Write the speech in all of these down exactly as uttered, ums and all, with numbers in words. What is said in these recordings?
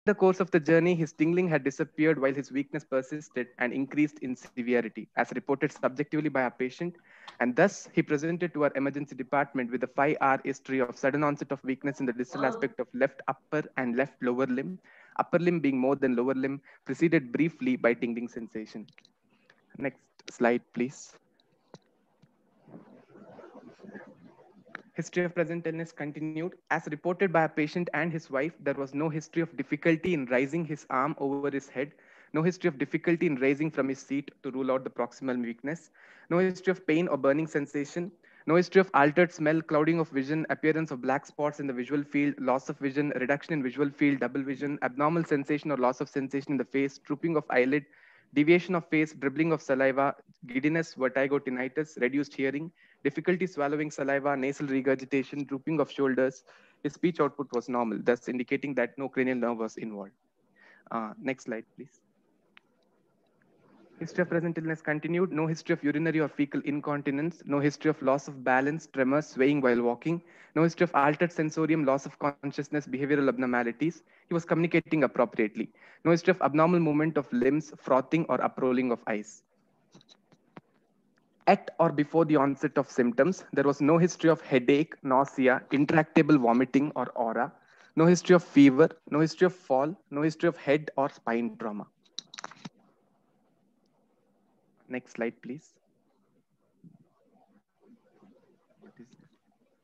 In the course of the journey, his tingling had disappeared while his weakness persisted and increased in severity, as reported subjectively by our patient. And thus, he presented to our emergency department with a five hour history of sudden onset of weakness in the distal aspect of left upper and left lower limb, upper limb being more than lower limb, preceded briefly by tingling sensation. Next slide, please. History of present illness continued. As reported by a patient and his wife, there was no history of difficulty in raising his arm over his head, no history of difficulty in raising from his seat to rule out the proximal weakness, no history of pain or burning sensation, no history of altered smell, clouding of vision, appearance of black spots in the visual field, loss of vision, reduction in visual field, double vision, abnormal sensation or loss of sensation in the face, drooping of eyelid, deviation of face, dribbling of saliva, giddiness, vertigo, tinnitus, reduced hearing, difficulty swallowing saliva, nasal regurgitation, drooping of shoulders. His speech output was normal, thus indicating that no cranial nerve was involved. Uh, next slide, please. History of present illness continued. No history of urinary or fecal incontinence. No history of loss of balance, tremors, swaying while walking. No history of altered sensorium, loss of consciousness, behavioral abnormalities. He was communicating appropriately. No history of abnormal movement of limbs, frothing, or uprolling of eyes. At or before the onset of symptoms, there was no history of headache, nausea, intractable vomiting, or aura. No history of fever. No history of fall. No history of head or spine trauma. Next slide, please. What is this?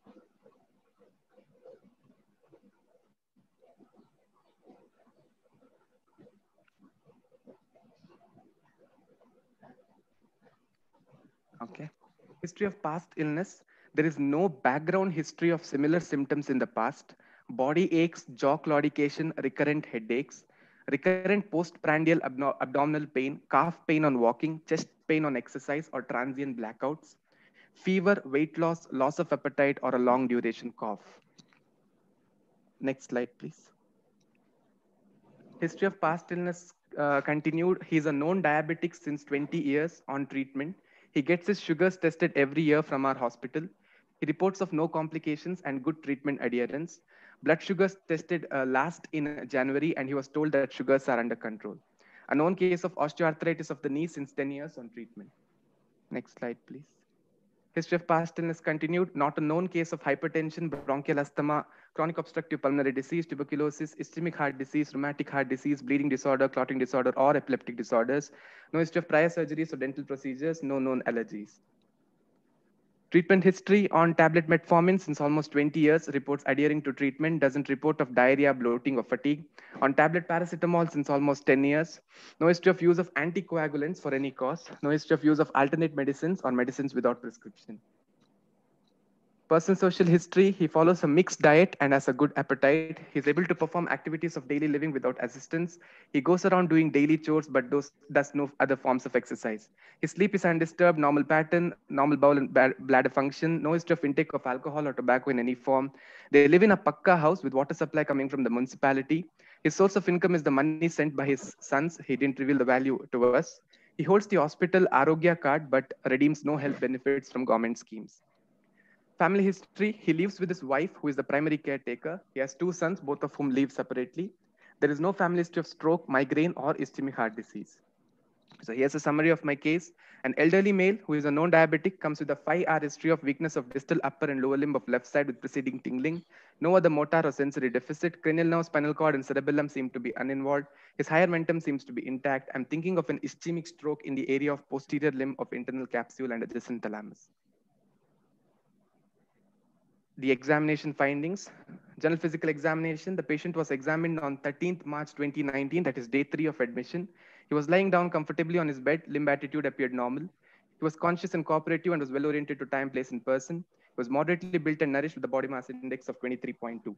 Okay. History of past illness. There is no background history of similar symptoms in the past. Body aches, jaw claudication, recurrent headaches, recurrent postprandial abno- abdominal pain, calf pain on walking, chest pain on exercise, or transient blackouts, fever, weight loss, loss of appetite, or a long duration cough. Next slide, please. History of past illness uh, continued. He's a known diabetic since twenty years on treatment. He gets his sugars tested every year from our hospital. He reports of no complications and good treatment adherence. Blood sugars tested uh, last in January, and he was told that sugars are under control. A known case of osteoarthritis of the knee since ten years on treatment. Next slide, please. History of past illness continued. Not a known case of hypertension, bronchial asthma, chronic obstructive pulmonary disease, tuberculosis, ischemic heart disease, rheumatic heart disease, bleeding disorder, clotting disorder, or epileptic disorders. No history of prior surgeries or dental procedures. No known allergies. Treatment history on tablet metformin since almost twenty years, reports adhering to treatment, doesn't report of diarrhea, bloating, or fatigue. On tablet paracetamol since almost ten years. No history of use of anticoagulants for any cause. No history of use of alternate medicines or medicines without prescription. Personal social history, he follows a mixed diet and has a good appetite. He's able to perform activities of daily living without assistance. He goes around doing daily chores but does, does no other forms of exercise. His sleep is undisturbed, normal pattern, normal bowel and bladder function, no history of intake of alcohol or tobacco in any form. They live in a pakka house with water supply coming from the municipality. His source of income is the money sent by his sons. He didn't reveal the value to us. He holds the hospital Arogya card but redeems no health benefits from government schemes. Family history, he lives with his wife, who is the primary caretaker. He has two sons, both of whom live separately. There is no family history of stroke, migraine, or ischemic heart disease. So here's a summary of my case. An elderly male who is a known diabetic comes with a five-hour history of weakness of distal upper and lower limb of left side with preceding tingling. No other motor or sensory deficit. Cranial nerve, spinal cord, and cerebellum seem to be uninvolved. His higher mentum seems to be intact. I'm thinking of an ischemic stroke in the area of posterior limb of internal capsule and adjacent thalamus. The examination findings. General physical examination. The patient was examined on thirteenth March twenty nineteen, that is day three of admission. He was lying down comfortably on his bed. Limb attitude appeared normal. He was conscious and cooperative and was well oriented to time, place, and person. He was moderately built and nourished with a body mass index of twenty-three point two.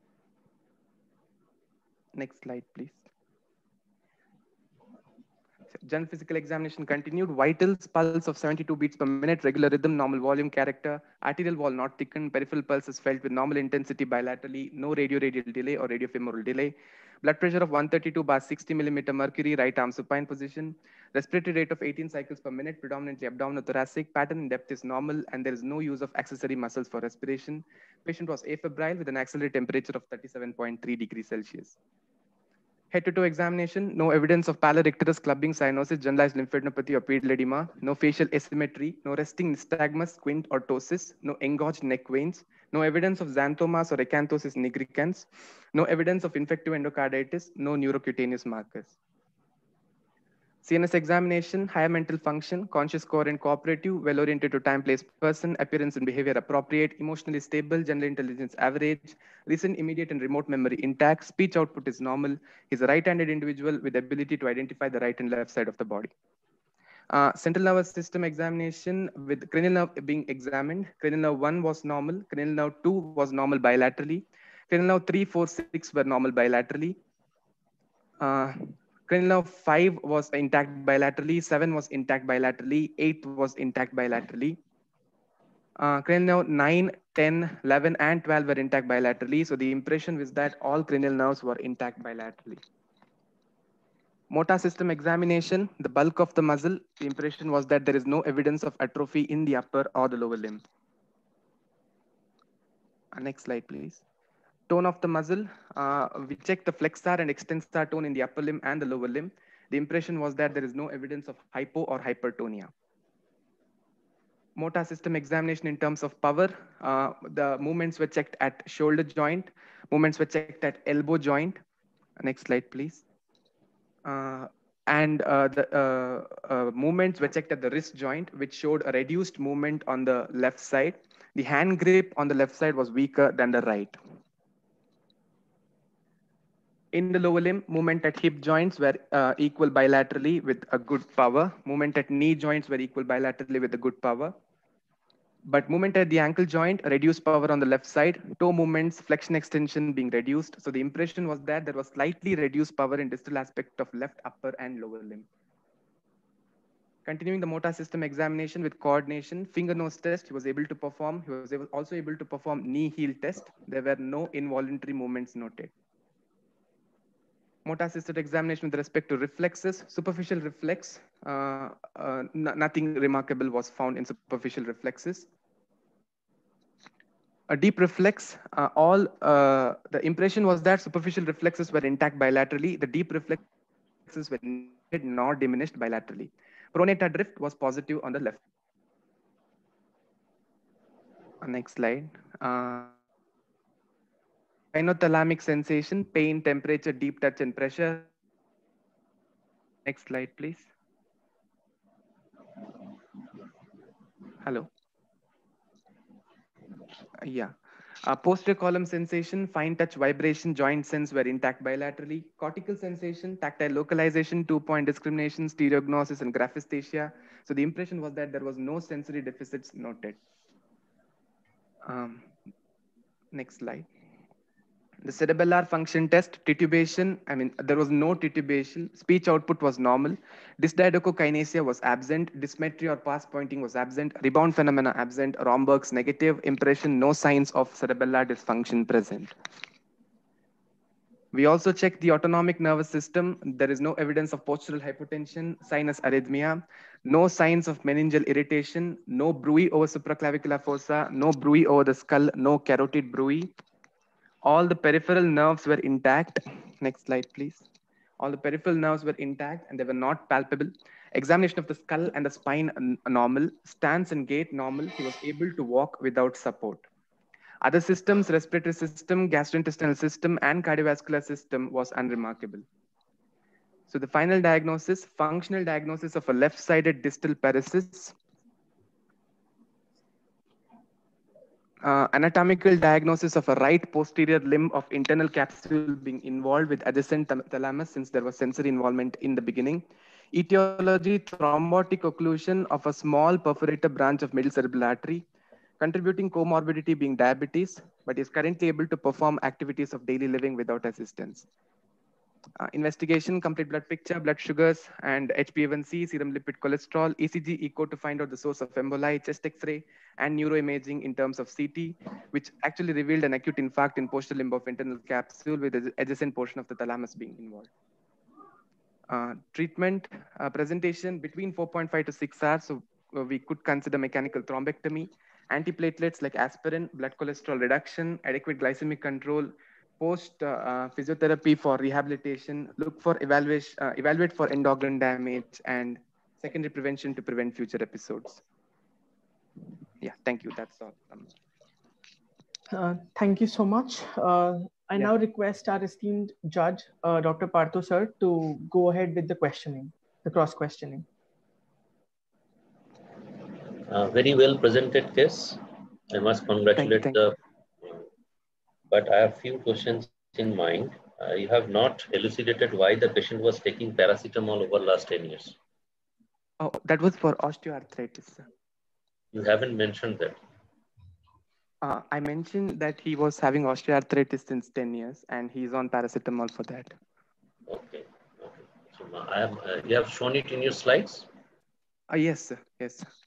Next slide, please. General physical examination continued. Vitals, pulse of seventy-two beats per minute, regular rhythm, normal volume character, arterial wall not thickened, peripheral pulses felt with normal intensity bilaterally, no radio-radial delay or radiofemoral delay. Blood pressure of one thirty-two by sixty millimeter mercury, right arm supine position. Respiratory rate of eighteen cycles per minute, predominantly abdominothoracic. Pattern in depth is normal, and there is no use of accessory muscles for respiration. Patient was afebrile with an axillary temperature of thirty-seven point three degrees Celsius. Head-to-toe examination, no evidence of pallor-icterus clubbing cyanosis, generalized lymphadenopathy or pedal edema, no facial asymmetry, no resting nystagmus, squint or ptosis, no engorged neck veins, no evidence of xanthomas or acanthosis nigricans, no evidence of infective endocarditis, no neurocutaneous markers. C N S examination, higher mental function, conscious, coherent, cooperative, well-oriented to time, place, person, appearance and behavior appropriate, emotionally stable, general intelligence average, recent, immediate and remote memory intact, speech output is normal. He's a right-handed individual with ability to identify the right and left side of the body. Uh, central nervous system examination with cranial nerve being examined. Cranial nerve one was normal. Cranial nerve two was normal bilaterally. Cranial nerve three, four, six were normal bilaterally. Uh, Cranial nerve five was intact bilaterally, seven was intact bilaterally, eight was intact bilaterally. Uh, cranial nerve nine, ten, eleven, and twelve were intact bilaterally. So the impression was that all cranial nerves were intact bilaterally. Motor system examination, the bulk of the muscle, the impression was that there is no evidence of atrophy in the upper or the lower limb. Uh, next slide, please. Tone of the muscle, uh, we checked the flexor and extensor tone in the upper limb and the lower limb. The impression was that there is no evidence of hypo or hypertonia. Motor system examination in terms of power, uh, the movements were checked at shoulder joint, movements were checked at elbow joint. Next slide, please. Uh, and uh, the uh, uh, movements were checked at the wrist joint, which showed a reduced movement on the left side. The hand grip on the left side was weaker than the right. In the lower limb, movement at hip joints were uh, equal bilaterally with a good power. Movement at knee joints were equal bilaterally with a good power. But movement at the ankle joint, reduced power on the left side, toe movements, flexion extension being reduced. So the impression was that there was slightly reduced power in distal aspect of left upper and lower limb. Continuing the motor system examination with coordination, finger nose test, he was able to perform. He was able, also able to perform knee heel test. There were no involuntary movements noted. Motor assisted examination with respect to reflexes, superficial reflex, uh, uh, nothing remarkable was found in superficial reflexes. A deep reflex, uh, all uh, the impression was that superficial reflexes were intact bilaterally. The deep reflexes were not diminished bilaterally. Pronator drift was positive on the left. Uh, next slide. Uh, Spinothalamic sensation, pain, temperature, deep touch, and pressure. Next slide, please. Hello. Uh, yeah. Uh, posterior column sensation, fine touch, vibration, joint sense were intact bilaterally. Cortical sensation, tactile localization, two-point discrimination, stereognosis, and graphesthesia. So the impression was that there was no sensory deficits noted. Um, next slide. The cerebellar function test, titubation, I mean, there was no titubation. Speech output was normal. Dysdiadochokinesia was absent. Dysmetry or pass pointing was absent. Rebound phenomena absent. Romberg's negative. Impression, no signs of cerebellar dysfunction present. We also checked the autonomic nervous system. There is no evidence of postural hypotension, sinus arrhythmia, no signs of meningeal irritation, no bruit over supraclavicular fossa, no bruit over the skull, no carotid bruit. All the peripheral nerves were intact. Next slide, please. All the peripheral nerves were intact and they were not palpable. Examination of the skull and the spine normal. Stance and gait normal. He was able to walk without support. Other systems, respiratory system, gastrointestinal system, and cardiovascular system was unremarkable. So the final diagnosis, functional diagnosis of a left-sided distal paresis. Uh, anatomical diagnosis of a right posterior limb of internal capsule being involved with adjacent thalamus since there was sensory involvement in the beginning. Etiology, thrombotic occlusion of a small perforator branch of middle cerebral artery. Contributing comorbidity being diabetes, but is currently able to perform activities of daily living without assistance. Uh, investigation, complete blood picture, blood sugars, and H b A one C, serum lipid cholesterol, E C G, echo to find out the source of emboli, chest X-ray, and neuroimaging in terms of C T, which actually revealed an acute infarct in posterior limb of internal capsule with the adjacent portion of the thalamus being involved. Uh, treatment, uh, presentation between four point five to six hours, so uh, we could consider mechanical thrombectomy, antiplatelets like aspirin, blood cholesterol reduction, adequate glycemic control, post uh, uh, physiotherapy for rehabilitation, look for evaluation, uh, evaluate for end organ damage, and secondary prevention to prevent future episodes. Yeah, thank you. That's all. Um, Uh, thank you so much. Uh, I yeah. now request our esteemed judge, uh, Doctor Partho sir, to go ahead with the questioning, the cross questioning. Uh, very well presented case. I must Thank you. congratulate Thank you. the. But I have few questions in mind. Uh, you have not elucidated why the patient was taking paracetamol over last ten years. Oh, that was for osteoarthritis, sir. You haven't mentioned that. Uh, I mentioned that he was having osteoarthritis since ten years and he's on paracetamol for that. Okay. Okay. So I have, uh, you have shown it in your slides. Uh, yes, sir. Yes, sir.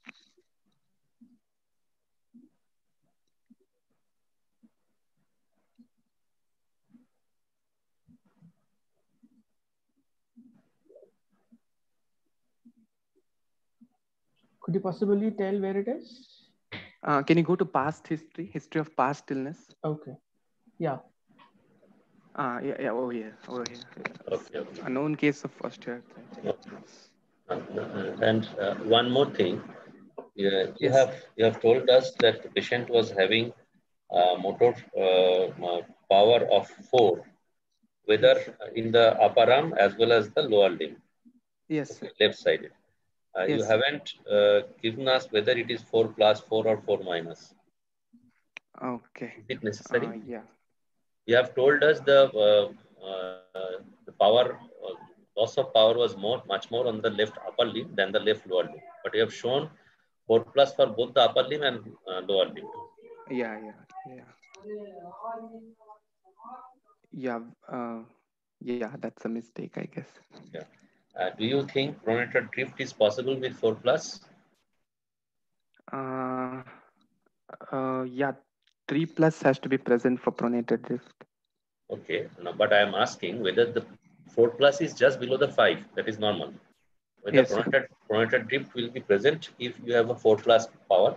Could you possibly tell where it is? Uh, can you go to past history, history of past illness? Okay. Yeah. Ah, uh, yeah, yeah, oh yeah, oh yeah. Okay, okay. A known case of osteoarthritis. Okay. Uh, uh, and uh, one more thing, yeah, you Yes. have you have told us that the patient was having uh, motor uh, uh, power of four, whether Yes, sir. in the upper arm as well as the lower limb, Yes, okay, sir. left sided. Uh, you Yes, sir. haven't uh, given us whether it is four plus four or four minus. Okay. Is it Uh, necessary? yeah. You have told us the uh, uh, the power uh, loss of power was more much more on the left upper limb than the left lower limb, but you have shown four plus for both the upper limb and uh, lower limb. Yeah, yeah, yeah. Yeah. Uh, yeah, that's a mistake, I guess. Yeah. Uh, do you think pronator drift is possible with four plus? Uh, uh, yeah, three plus has to be present for pronated drift. Okay, no, but I am asking whether the four plus is just below the five, that is normal. Whether Yes, sir. pronator, pronator drift will be present if you have a four plus power.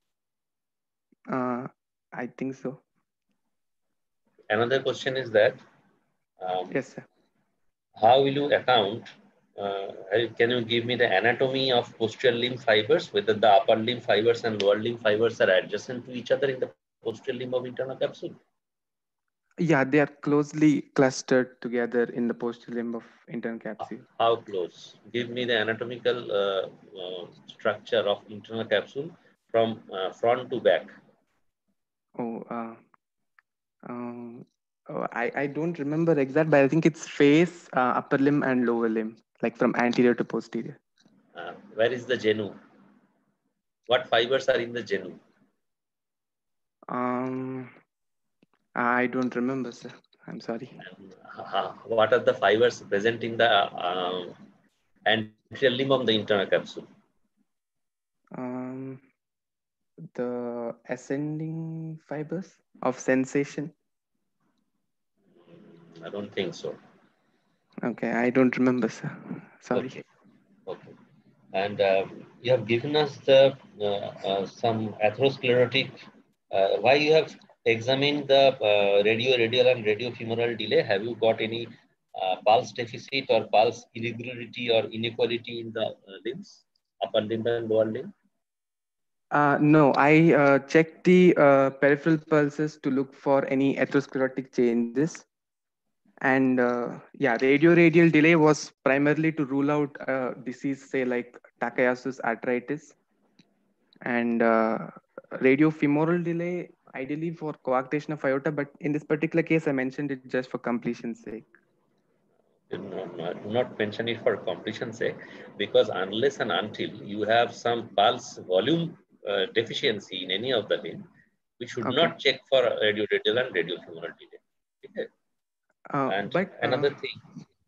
Uh, I think so. Another question is that um, Yes, sir. how will you account? Uh, can you give me the anatomy of posterior limb fibers, whether the upper limb fibers and lower limb fibers are adjacent to each other in the posterior limb of internal capsule? Yeah, they are closely clustered together in the posterior limb of internal capsule. How close? Give me the anatomical uh, uh, structure of internal capsule from uh, front to back. Oh, uh, um, oh, I, I don't remember exact, but I think it's face, uh, upper limb, and lower limb, like from anterior to posterior. Uh, where is the genu? What fibers are in the genu? Um, I don't remember, sir. I'm sorry. And, uh, what are the fibers present in the uh, anterior limb of the internal capsule? Um, the ascending fibers of sensation. I don't think so. Okay, I don't remember, sir. Sorry. Okay, okay. And uh, you have given us the uh, uh, some atherosclerotic. Uh, why you have examined the uh, radio radial and radiofemoral delay? Have you got any uh, pulse deficit or pulse irregularity or inequality in the uh, limbs, upper limb and lower limb? Uh, no, I uh, checked the uh, peripheral pulses to look for any atherosclerotic changes. And uh, yeah, radio radial delay was primarily to rule out a disease, say like Takayasu arthritis. And uh, radiofemoral delay, ideally for coarctation of aorta, but in this particular case, I mentioned it just for completion's sake. Not, not, not mention it for completion's sake, because unless and until you have some pulse volume uh, deficiency in any of the limb, we should Okay. not check for radio radial and radiofemoral delay. Okay. Uh, And but uh, another thing,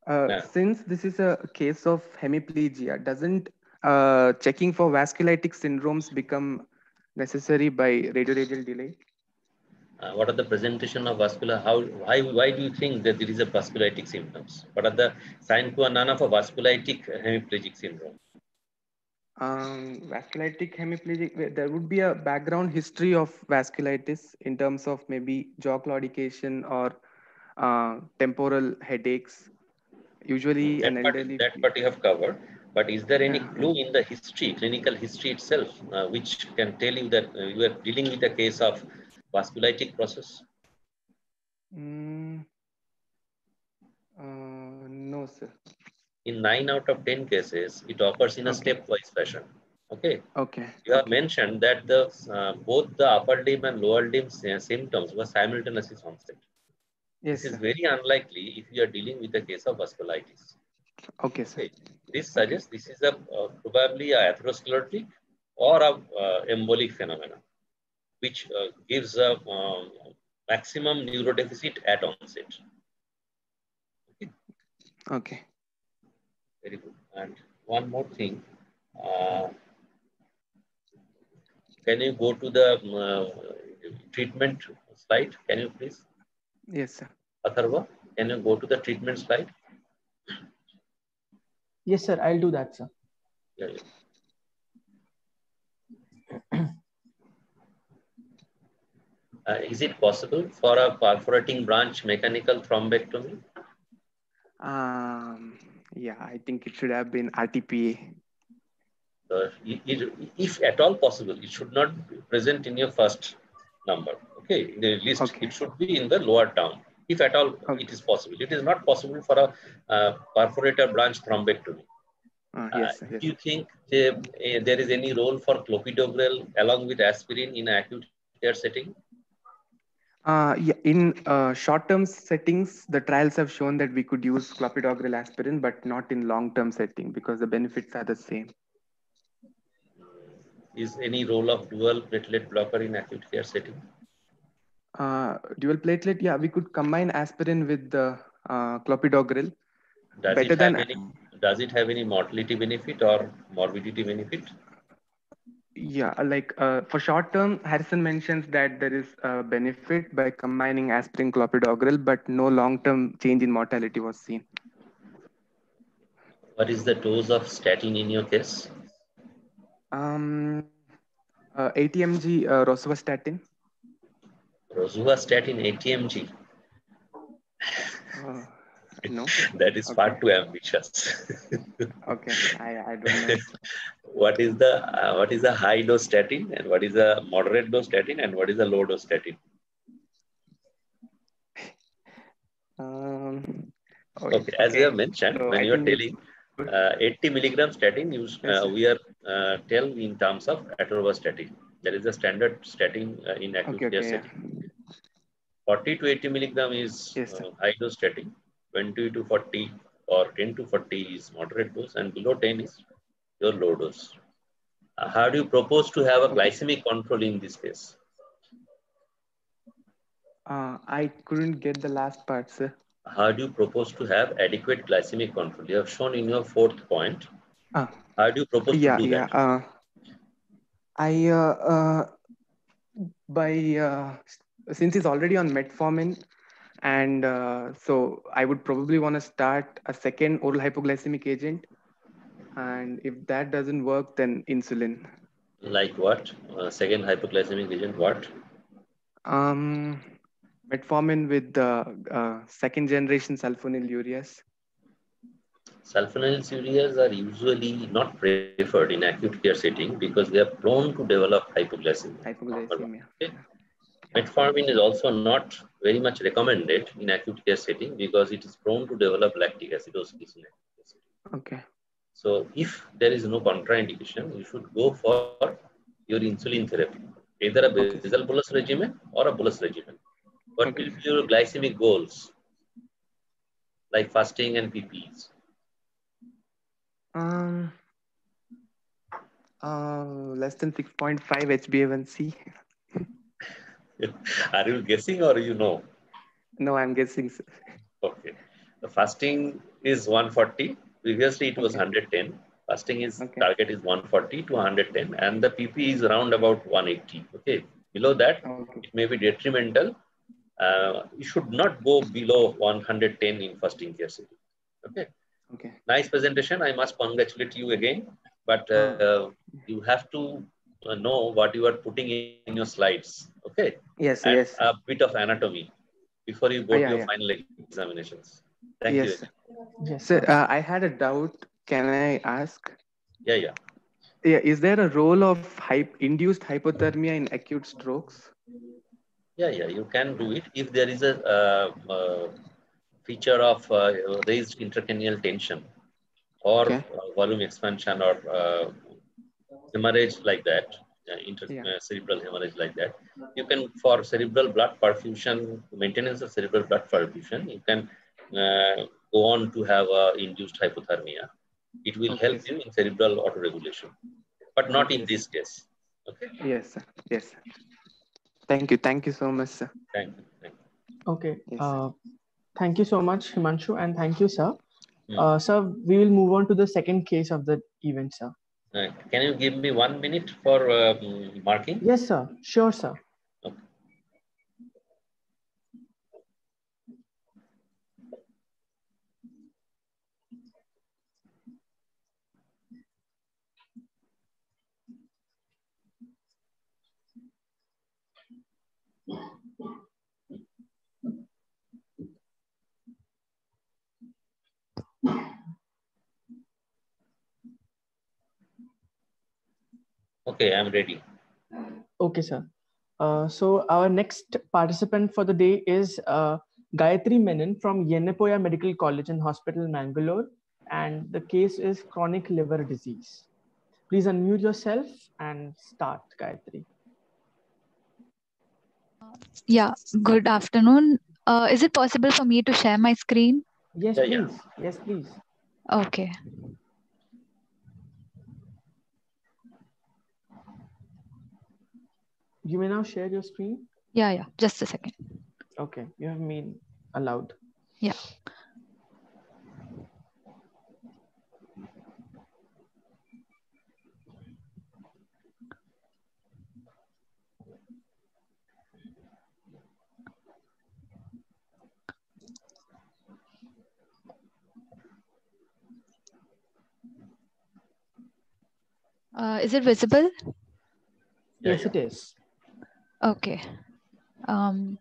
Uh, Yeah. since this is a case of hemiplegia, doesn't uh, checking for vasculitic syndromes become necessary by radioradial delay? Uh, what are the presentation of vascular? How? Why? Why do you think that there is a vasculitic symptoms? What are the sign qua non of a vasculitic hemiplegic syndrome? Um, vasculitic hemiplegic, there would be a background history of vasculitis in terms of maybe jaw claudication or uh, temporal headaches. Usually, an That part, elderly. that part you have covered. But is there any Yeah. clue in the history, clinical history itself, uh, which can tell you that uh, you are dealing with a case of vasculitic process? Mm, uh, no, sir. In nine out of ten cases, it occurs in a Okay. stepwise fashion. Okay. Okay. You have Okay. mentioned that the uh, both the upper limb and lower limb uh, symptoms were simultaneously onset. This Yes, is sir. very unlikely if you are dealing with a case of vasculitis. Okay, sir. Okay. This Okay. suggests this is a uh, probably a atherosclerotic or a uh, embolic phenomenon, which uh, gives a um, maximum neurodeficit at onset. Okay. Okay. Very good. And one more thing. Uh, can you go to the uh, treatment slide? Can you please? Yes, sir. Atharva, can you go to the treatment slide? Yes, sir. I'll do that, sir. Yeah, yeah. Uh, is it possible for a perforating branch mechanical thrombectomy? Um, yeah, I think it should have been R T P A. Uh, it, it, if at all possible, it should not be present in your first number. Okay, in the list, Okay. it should be in the lower term, if at all Okay. it is possible. It is not possible for a uh, perforator branch thrombectomy. Uh, Uh, yes, sir. Yes, do you sir. think uh, uh, there is any role for clopidogrel along with aspirin in acute care setting? Uh, yeah, in uh, short-term settings, the trials have shown that we could use clopidogrel aspirin, but not in long-term setting because the benefits are the same. Is any role of dual platelet blocker in acute care setting? Uh, dual platelet, yeah, we could combine aspirin with the uh, clopidogrel. Does it Better have than, any does it have any mortality benefit or morbidity benefit? yeah, like uh, for short term, Harrison mentions that there is a benefit by combining aspirin clopidogrel, but no long term change in mortality was seen. What is the dose of statin in your case? Um, uh, eighty milligrams uh, rosuvastatin. Rosuvastatin eighty milligrams. Uh, no. That is Okay. far too ambitious. Okay. I, I don't know. What is the uh, what is the high dose statin and what is the moderate dose statin and what is the low dose statin? Um, Okay, as you okay. have mentioned, So when I you are think telling it's uh, eighty milligram statin, you, yes, uh, sir. we are uh, tell in terms of atorvastatin. That is the standard statin uh, in acute Okay. care Okay. Yeah. setting. forty to eighty milligram is Yes, sir. uh, high dose statin. twenty to forty or ten to forty is moderate dose, and below ten is your low dose. Uh, how do you propose to have a Okay, sir. glycemic control in this case? Uh, I couldn't get the last part, sir. How do you propose to have adequate glycemic control? You have shown in your fourth point. Uh, How do you propose to yeah. do Yeah. that? Uh, I uh, uh, by uh, since he's already on metformin, and uh, so I would probably want to start a second oral hypoglycemic agent, and if that doesn't work, then insulin. Like what? Uh, second hypoglycemic agent, what? Um, metformin with the uh, second generation sulfonylureas. Sulfonylureas are usually not preferred in acute care setting because they are prone to develop hypoglycemia. Normal one. Hypoglycemia. Okay? Yeah. Metformin is also not very much recommended in acute care setting because it is prone to develop lactic acidosis in acute care setting. Okay. So if there is no contraindication, you should go for your insulin therapy, either a Okay. basal bolus regimen or a bolus regimen. What Okay. will be your glycemic goals, like fasting and P Ps? Um. Uh, less than six point five H b A one C. Are you guessing or you know? No, I'm guessing. Sir. Okay. The fasting is one forty. Previously, it was Okay. one hundred ten. Fasting is Okay. target is one forty to one hundred ten, and the P P is around about one eighty. Okay, below that, Okay. it may be detrimental. Uh, you should not go below one hundred ten in fasting case. Okay. Okay. Nice presentation. I must congratulate you again, but Oh. uh, you have to uh, know what you are putting in your slides. Okay, Yes. and Yes. a bit of anatomy before you Oh, go to yeah. your Yeah. final examinations. Thank you. Yes. Sir. Yes, Sir, sir. uh, I had a doubt. Can I ask? Yeah, yeah. Yeah. Is there a role of hype induced hypothermia in acute strokes? Yeah, yeah, you can do it if there is a uh, uh, feature of uh, raised intracranial tension or Okay. uh, volume expansion or uh, hemorrhage like that, uh, inter Yeah. uh, cerebral hemorrhage like that. You can, for cerebral blood perfusion, maintenance of cerebral blood perfusion, you can uh, go on to have uh, induced hypothermia. It will Okay, help sir. you in cerebral autoregulation, but not in Okay, sir. this case. Okay. Yes, sir. Yes, sir. Thank you. Thank you so much, sir. Thank you. Thank Okay. Yes, sir. Uh, thank you so much, Himanshu, and thank you, sir. you. Hmm. Uh, sir, we will move on to the second case of the event, sir. Uh, can you give me one minute for um, marking? Yes, sir. Sure, sir. Okay. Okay, I'm ready. Okay, sir. Uh, so our next participant for the day is uh, Gayatri Menon from Yenepoya Medical College and Hospital, Mangalore, and the case is chronic liver disease. Please unmute yourself and start, Gayatri. Yeah, good afternoon. Uh, is it possible for me to share my screen? Yes, Yeah, yeah. please. Yes, please. Okay. You may now share your screen. Yeah, yeah. Just a second. Okay, you have been allowed. Yeah. Uh, is it visible? Yeah, Yes, yeah. it is. Okay. Um,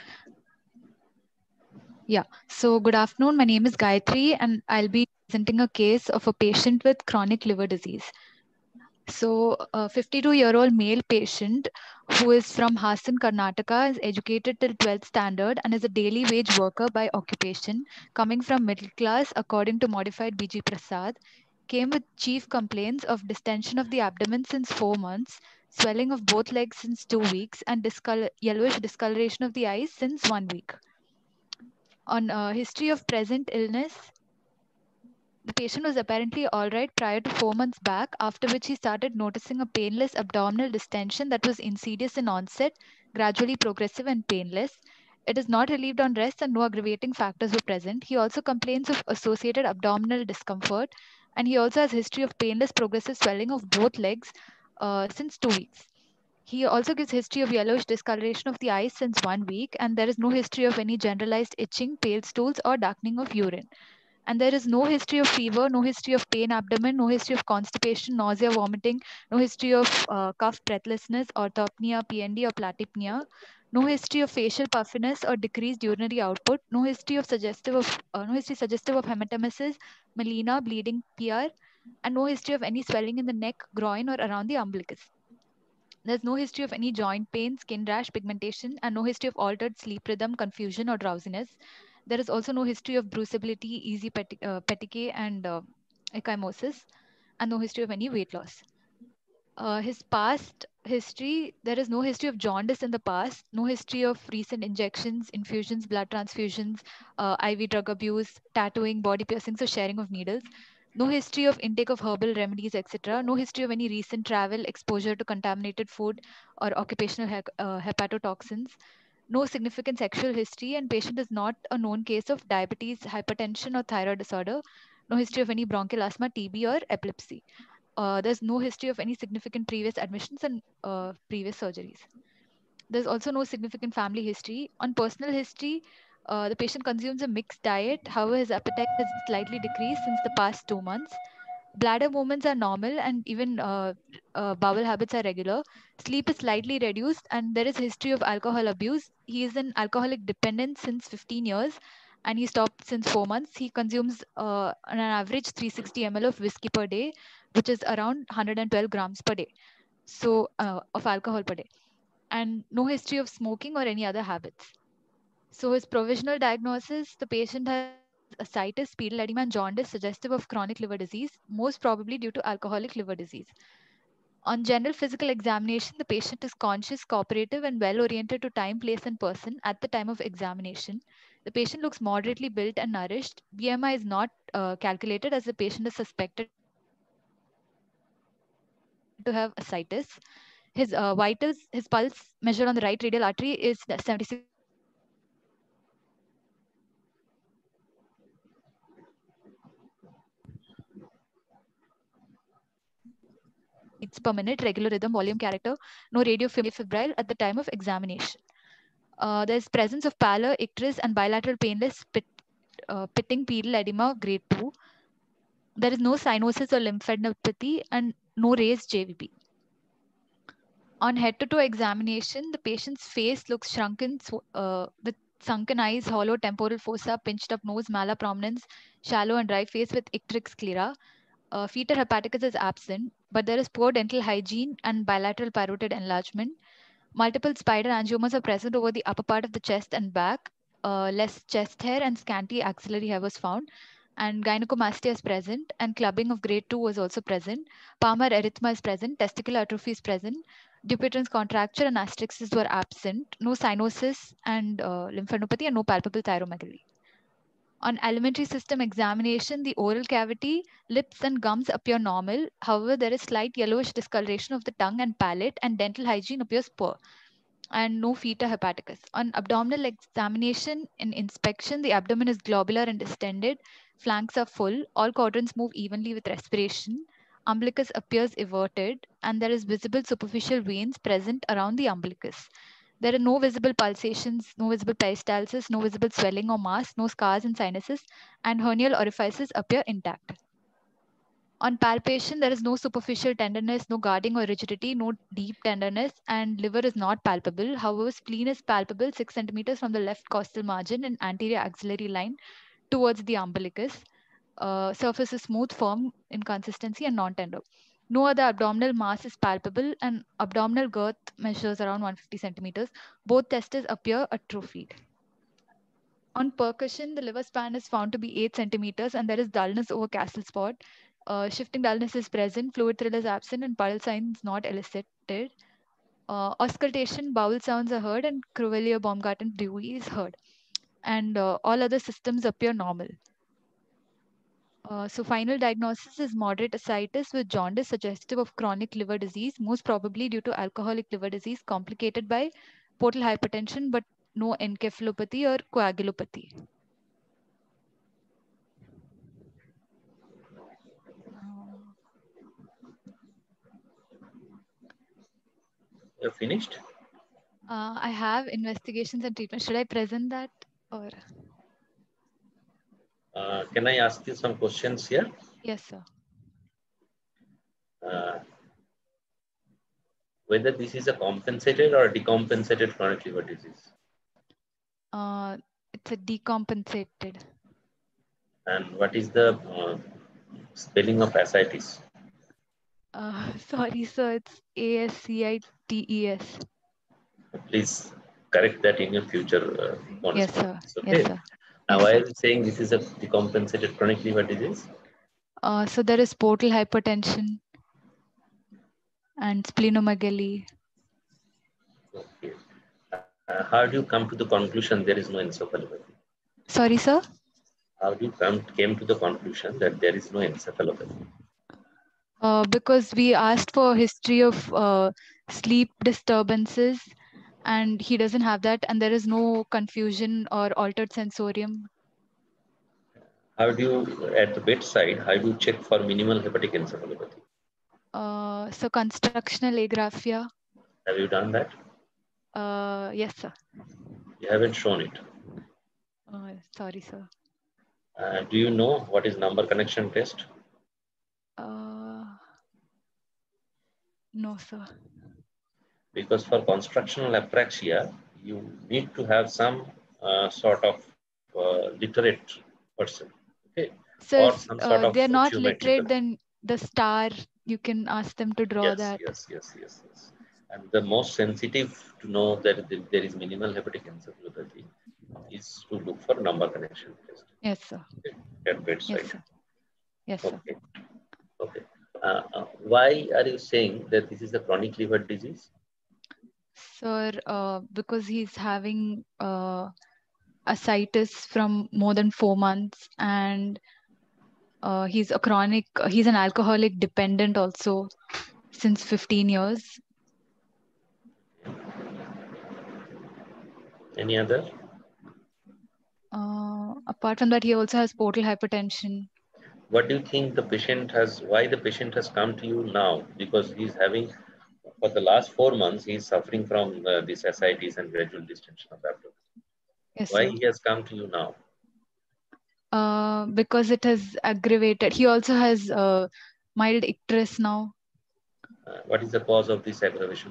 yeah. So good afternoon. My name is Gayatri, and I'll be presenting a case of a patient with chronic liver disease. So a fifty-two-year-old male patient who is from Hassan, Karnataka, is educated till twelfth standard and is a daily wage worker by occupation, coming from middle class according to modified B G Prasad, came with chief complaints of distension of the abdomen since four months, swelling of both legs since two weeks, and discolor yellowish discoloration of the eyes since one week. On uh, history of present illness, the patient was apparently all right prior to four months back, after which he started noticing a painless abdominal distension that was insidious in onset, gradually progressive and painless. It is not relieved on rest and no aggravating factors were present. He also complains of associated abdominal discomfort, and he also has history of painless progressive swelling of both legs uh, since two weeks. He also gives history of yellowish discoloration of the eyes since one week, and there is no history of any generalized itching, pale stools, or darkening of urine. And there is no history of fever, no history of pain abdomen, no history of constipation, nausea, vomiting, no history of uh, cough, breathlessness, orthopnea, P N D, or platypnea, no history of facial puffiness or decreased urinary output, no history of suggestive of uh, no history suggestive of hematemesis, melena, bleeding, P R, and no history of any swelling in the neck, groin, or around the umbilicus. There's no history of any joint pain, skin rash, pigmentation, and no history of altered sleep rhythm, confusion, or drowsiness. There is also no history of bruisability, easy peti- uh, petechiae, and uh, ecchymosis, and no history of any weight loss. Uh, his past history, there is no history of jaundice in the past, no history of recent injections, infusions, blood transfusions, uh, I V drug abuse, tattooing, body piercings, or sharing of needles. No history of intake of herbal remedies, et cetera. No history of any recent travel, exposure to contaminated food, or occupational hec- uh, hepatotoxins. no significant sexual history, and patient is not a known case of diabetes, hypertension, or thyroid disorder. No history of any bronchial asthma, T B, or epilepsy. Uh, there's no history of any significant previous admissions and uh, previous surgeries. There's also no significant family history. On personal history, uh, the patient consumes a mixed diet. However, his appetite has slightly decreased since the past two months. Bladder movements are normal, and even uh, uh, bowel habits are regular. Sleep is slightly reduced, and there is history of alcohol abuse. He is an alcoholic dependent since fifteen years, and he stopped since four months. He consumes uh, on an average three hundred sixty milliliters of whiskey per day, which is around one hundred twelve grams per day. So uh, of alcohol per day, and no history of smoking or any other habits. So his provisional diagnosis, the patient has ascites, pedal edema, and jaundice suggestive of chronic liver disease, most probably due to alcoholic liver disease. On general physical examination, the patient is conscious, cooperative, and well oriented to time, place, and person at the time of examination. The patient looks moderately built and nourished. B M I is not uh, calculated as the patient is suspected to have ascites. His uh, vitals, his pulse measured on the right radial artery is seventy-six beats per minute, regular rhythm, volume, character, no radio febrile at the time of examination. Uh, there's presence of pallor, icterus, and bilateral painless pit, uh, pitting pedal edema grade two. There is no cyanosis or lymphadenopathy and no raised J V P. On head-to-toe examination, the patient's face looks shrunken uh, with sunken eyes, hollow temporal fossa, pinched up nose, malaprominence, shallow and dry face with icteric sclera. Uh, fetor hepaticus is absent, but there is poor dental hygiene and bilateral parotid enlargement. Multiple spider angiomas are present over the upper part of the chest and back. Uh, less chest hair and scanty axillary hair was found. And gynecomastia is present, and clubbing of grade two was also present. Palmar erythema is present, testicular atrophy is present. Dupuytren's contracture and asterixis were absent. No cyanosis and uh, lymphadenopathy, and no palpable thyromegaly. On alimentary system examination, the oral cavity, lips and gums appear normal. However, there is slight yellowish discoloration of the tongue and palate, and dental hygiene appears poor, and no fetor hepaticus. On abdominal examination and inspection, the abdomen is globular and distended. Flanks are full. All quadrants move evenly with respiration. Umbilicus appears everted, and there is visible superficial veins present around the umbilicus. There are no visible pulsations, no visible peristalsis, no visible swelling or mass, no scars and sinuses, and hernial orifices appear intact. On palpation, there is no superficial tenderness, no guarding or rigidity, no deep tenderness, and liver is not palpable. However, spleen is palpable six centimeters from the left costal margin and anterior axillary line towards the umbilicus. Uh, surface is smooth, firm in consistency, and non-tender. No other abdominal mass is palpable, and abdominal girth measures around one hundred fifty centimeters. Both testes appear atrophied. On percussion, the liver span is found to be eight centimeters, and there is dullness over Castle spot. Uh, shifting dullness is present, fluid thrill is absent, and puddle signs not elicited. Uh, auscultation, bowel sounds are heard, and Crevelier, Baumgarten, Dewey is heard. And uh, all other systems appear normal. Uh, so final diagnosis is moderate ascites with jaundice suggestive of chronic liver disease, most probably due to alcoholic liver disease complicated by portal hypertension, but no encephalopathy or coagulopathy. You're finished? Uh, I have investigations and treatment. Should I present that or? Uh, can I ask you some questions here? Yes, sir. Uh, whether this is a compensated or decompensated chronic liver disease? Uh, it's a decompensated. And what is the uh, spelling of ascites? Uh, sorry, sir. It's A S C I T E S. Please correct that in your future. Uh, yes, sir. Okay. Yes, sir. Now, yes, why sir. are you saying this is a decompensated chronic liver disease? Uh, so there is portal hypertension and splenomegaly. Okay. Uh, how do you come to the conclusion there is no encephalopathy? Sorry, sir? How do you come came to the conclusion that there is no encephalopathy? Uh, because we asked for history of uh, sleep disturbances and he doesn't have that, and there is no confusion or altered sensorium. How do you, at the bedside, how do you check for minimal hepatic encephalopathy? Uh, so constructional agraphia. Have you done that? Uh, yes, sir. You haven't shown it. Uh, sorry, sir. Uh, do you know what is number connection test? Uh, no, sir. Because for constructional apraxia, you need to have some uh, sort of uh, literate person, okay, So or if some uh, sort of they're not geometrical. literate, then the star, you can ask them to draw Yes, that. yes, yes, yes, yes. And the most sensitive to know that there is minimal hepatic encephalopathy is to look for number connection test. Yes, sir. Okay, at bedside. Yes, sir. Yes, sir. Okay. Okay. Uh, uh, why are you saying that this is a chronic liver disease? Sir, uh, because he's having uh, ascites from more than four months, and uh, he's a chronic, he's an alcoholic dependent also since fifteen years. Any other? Uh, apart from that, he also has portal hypertension. What do you think the patient has, why the patient has come to you now? Because he's having, for the last four months, he's suffering from uh, this ascites and gradual distension of abdomen. Yes, Why sir. he has come to you now? Uh, because it has aggravated. He also has uh, mild icterus now. Uh, what is the cause of this aggravation?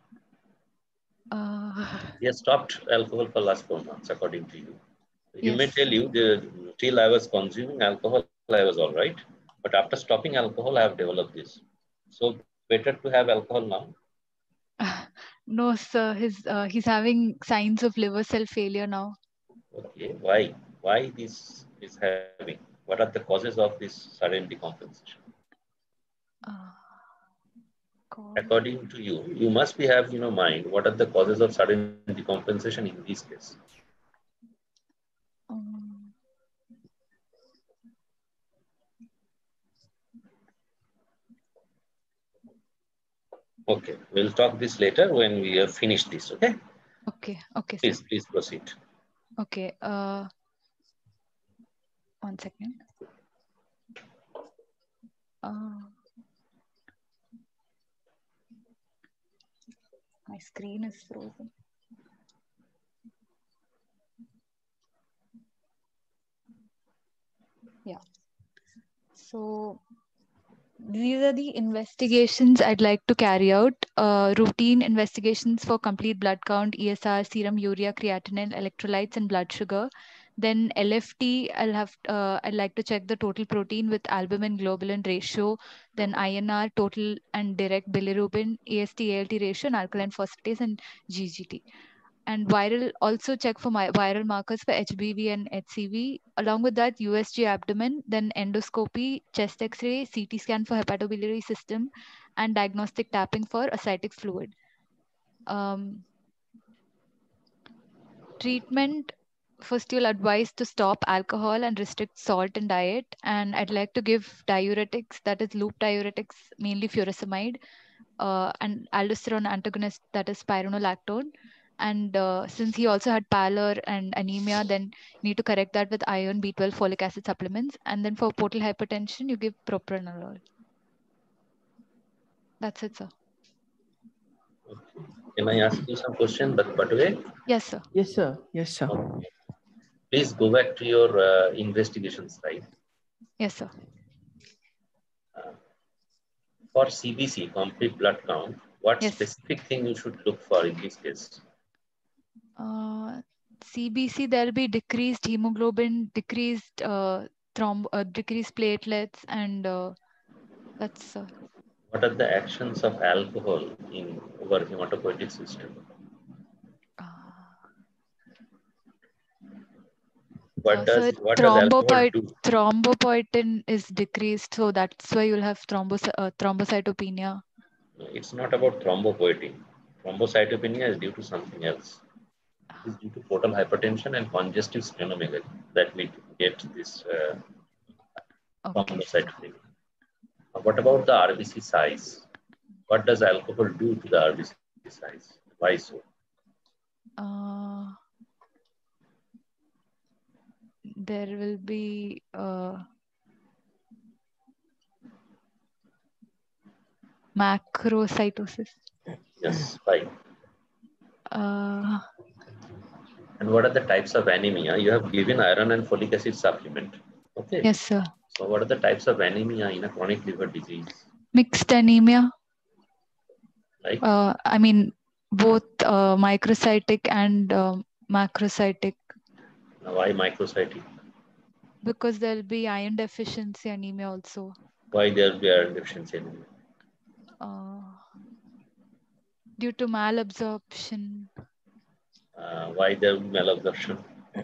Uh, He has stopped alcohol for last four months, according to you. He yes. may tell you, the, till I was consuming alcohol, I was all right. But after stopping alcohol, I have developed this. So better to have alcohol now? Uh, no, sir. His uh, he's having signs of liver cell failure now. Okay, why? Why this is having? What are the causes of this sudden decompensation? Uh, According to you, you must be have in your mind what are the causes of sudden decompensation in this case. um, Okay, we'll talk this later when we have finished this. Okay. okay. Okay, Please, sir. please proceed. Okay. Uh, one second. Uh, my screen is frozen. Yeah. So these are the investigations I'd like to carry out. Uh, routine investigations for complete blood count, E S R, serum urea, creatinine, electrolytes, and blood sugar. Then L F T, I'll have uh, I'd like to check the total protein with albumin globulin ratio. Then I N R, total and direct bilirubin, A S T A L T ratio, and alkaline phosphatase, and G G T. And viral, also check for my viral markers for H B V and H C V. Along with that, U S G abdomen, then endoscopy, chest X-ray, C T scan for hepatobiliary system, and diagnostic tapping for ascitic fluid. Um, treatment, first you'll advise to stop alcohol and restrict salt in diet. And I'd like to give diuretics, that is loop diuretics, mainly furosemide, uh, and aldosterone antagonist, that is spironolactone. And uh, since he also had pallor and anemia, then you need to correct that with iron, B twelve, folic acid supplements. And then for portal hypertension, you give propranolol. That's it, sir. Okay. Can I ask you some question, but but wait? Yes, sir. Yes, sir. Yes, sir. Okay. Please go back to your uh, investigation slide. Yes, sir. Uh, for C B C, complete blood count, what Yes. specific thing you should look for in this case? Uh, C B C, there'll be decreased hemoglobin, decreased uh, thromb, uh, decreased platelets, and uh, that's. Uh, What are the actions of alcohol in our hematopoietic system? uh, What uh, does so what does alcohol thrombopoietin, do? thrombopoietin is decreased, so that's why you'll have thrombos, uh, thrombocytopenia. It's not about thrombopoietin. Thrombocytopenia is due to something else. It is due to portal hypertension and congestive splenomegaly that we get this uh, Okay. thrombocytopenia. What about the R B C size? What does alcohol do to the R B C size? Why so? Uh, there will be uh, macrocytosis. Yes, fine. Uh, And what are the types of anemia? You have given iron and folic acid supplement. Okay. yes, sir. So what are the types of anemia in a chronic liver disease? Mixed anemia. Like? Uh, I mean, both uh, microcytic and uh, macrocytic. Why microcytic? Because there'll be iron deficiency anemia also. Why there will be iron deficiency anemia? Uh, due to malabsorption. Uh, why there will be malabsorption?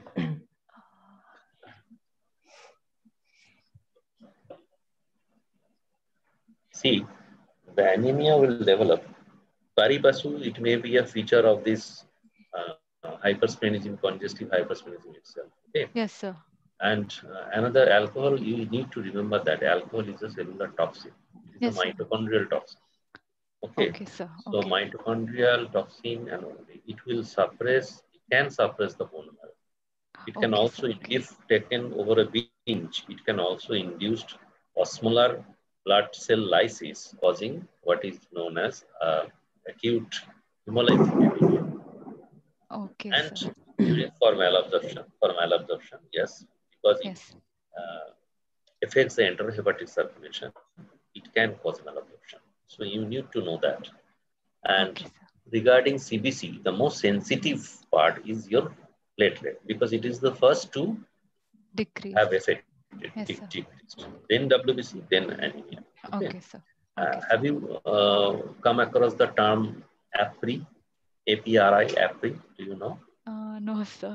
See, the anemia will develop. Pari passu, it may be a feature of this uh, hypersplenism, congestive hypersplenism itself. Okay. Yes, sir. And uh, another alcohol, you need to remember that alcohol is a cellular toxin. It is Yes, a sir. mitochondrial toxin. Okay. Okay, sir. So Okay. mitochondrial toxin, and it will suppress, it can suppress the bone marrow. It can Okay, also, sir. Okay. if taken over a binge, it can also induce osmolar blood cell lysis, causing what is known as uh, acute hemolytic anemia. Okay, And sir. urine for malabsorption, for malabsorption, yes, because it Yes. uh, affects the enterohepatic circulation, it can cause malabsorption. So you need to know that. And Okay, sir. regarding C B C, the most sensitive part is your platelet, because it is the first to Decrease. have affected, Yes, sir. decreased. Then W B C, then anemia. Okay. Okay, sir. Uh, Okay, have sir. you uh, come across the term A P R I? A P R I, A P R I, do you know? Uh, no, sir.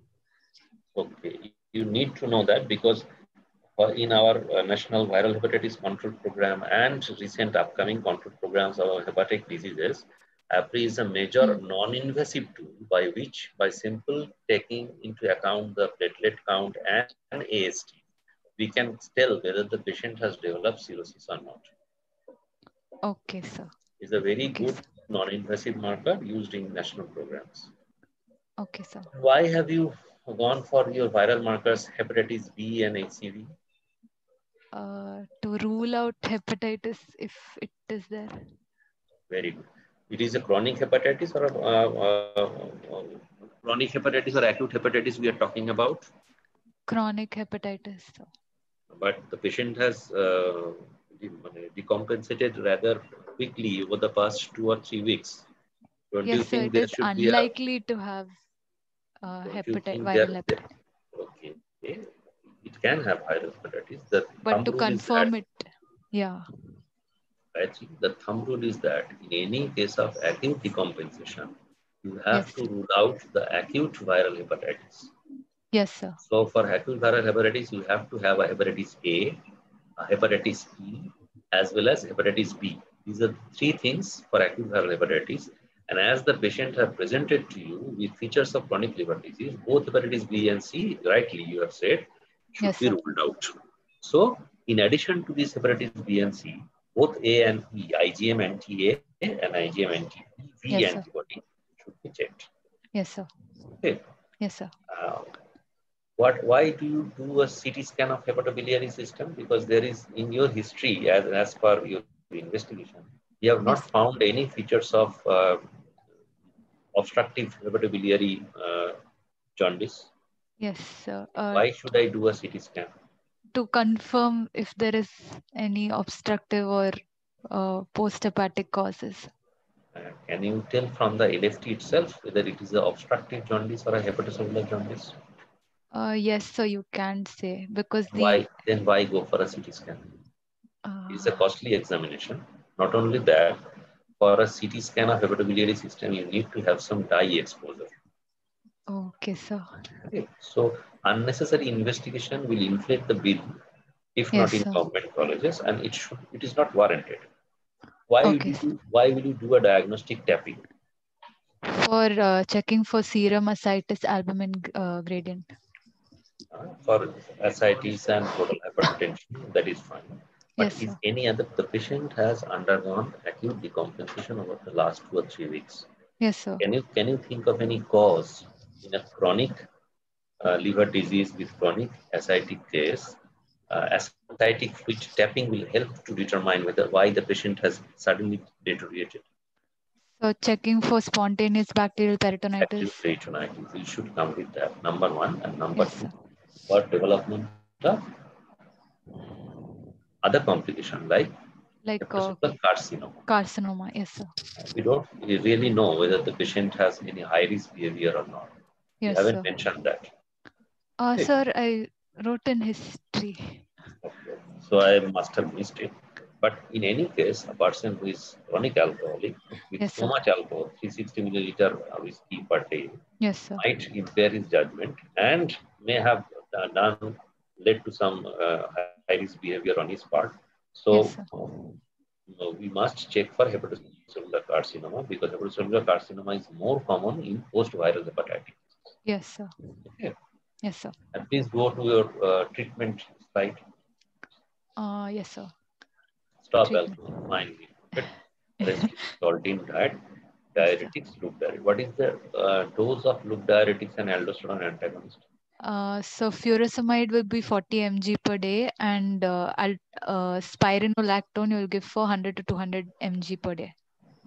Okay, you need to know that, because uh, in our uh, National Viral Hepatitis Control Program and recent upcoming control programs of hepatic diseases, A P R I is a major Hmm. non-invasive tool by which, by simple taking into account the platelet count and, and A S T, we can tell whether the patient has developed cirrhosis or not. Okay, sir. It's a very Okay, good sir. non-invasive marker used in national programs. Okay, sir. Why have you gone for your viral markers, hepatitis B and H C V? Uh, to rule out hepatitis if it is there. Very good. It is a chronic hepatitis or a, uh, uh, chronic hepatitis or acute hepatitis we are talking about? Chronic hepatitis. Sir. But the patient has uh, decompensated rather quickly over the past two or three weeks. Don't Yes, you sir. think It there is should be a... unlikely to have uh, Don't you hepatitis, think viral that... hepatitis. Okay. It can have viral hepatitis. The But thumb to rule is that... confirm it, yeah. Actually, the thumb rule is that in any case of acute decompensation, you have Yes. to rule out the acute viral hepatitis. Yes, sir. So for acute viral hepatitis, you have to have a hepatitis A, a hepatitis E, as well as hepatitis B. These are three things for acute viral hepatitis. And as the patient have presented to you with features of chronic liver disease, both hepatitis B and C, rightly you have said, should Yes, be sir. ruled out. So in addition to this hepatitis B and C, both A and E, IgM anti-A and IgM anti-B Yes, sir. antibody should be checked. Yes, sir. Okay. Yes, sir. Uh, what? Why do you do a C T scan of hepatobiliary system? Because there is, in your history, as, as per your investigation, you have not Yes. found any features of uh, obstructive hepatobiliary uh, jaundice. Yes, sir. Uh, Why should I do a C T scan? to confirm if there is any obstructive or uh, post-hepatic causes. Uh, can you tell from the L F T itself whether it is an obstructive jaundice or a hepatocellular jaundice? Uh, yes, sir, you can say, because the... Why? Then why go for a C T scan? Uh, It's a costly examination. Not only that, for a C T scan of hepatobiliary system, you need to have some dye exposure. okay, sir. Okay. So unnecessary investigation will inflate the bill, if Yes, not in sir. government colleges, and it should, it is not warranted. Why Okay, will you, why will you do a diagnostic tapping? For uh, checking for serum ascites albumin uh, gradient. Uh, for ascites and total hypertension, that is fine. But Yes, if sir. any other, the patient has undergone acute decompensation over the last two or three weeks, Yes, sir. Can you can you think of any cause in a chronic uh, liver disease with chronic ascitic case? Uh, ascitic fluid tapping will help to determine whether why the patient has suddenly deteriorated. So checking for spontaneous bacterial peritonitis. Bacterial peritonitis, you should come with that. Number one and number Yes, two, sir. for development of other complication like Like uh, hepatocellular carcinoma. carcinoma. Yes, sir. We don't really know whether the patient has any high risk behavior or not. You Yes, haven't sir. mentioned that. Uh, Okay. sir, I wrote in history. Okay. So I must have missed it. But in any case, a person who is chronic alcoholic with Yes, so sir. much alcohol, three hundred sixty milliliter whiskey per day, Yes, sir. might impair his judgment and may have uh, done led to some uh, high risk behavior on his part. So Yes, sir. uh, you know, we must check for hepatocellular carcinoma because hepatocellular carcinoma is more common in post-viral hepatitis. Yes, sir. Okay. Yes, sir. And please go to your uh, treatment slide. Uh, yes, sir. Stop Treatment. alcohol, fine. Restrict salt in diet. Yes, sir. Diuretics, loop diuretic. What is the uh, dose of loop diuretics and aldosterone antagonist? Uh, so furosemide will be forty milligrams per day, and uh, I'll, uh, spironolactone you will give for one hundred to two hundred milligrams per day.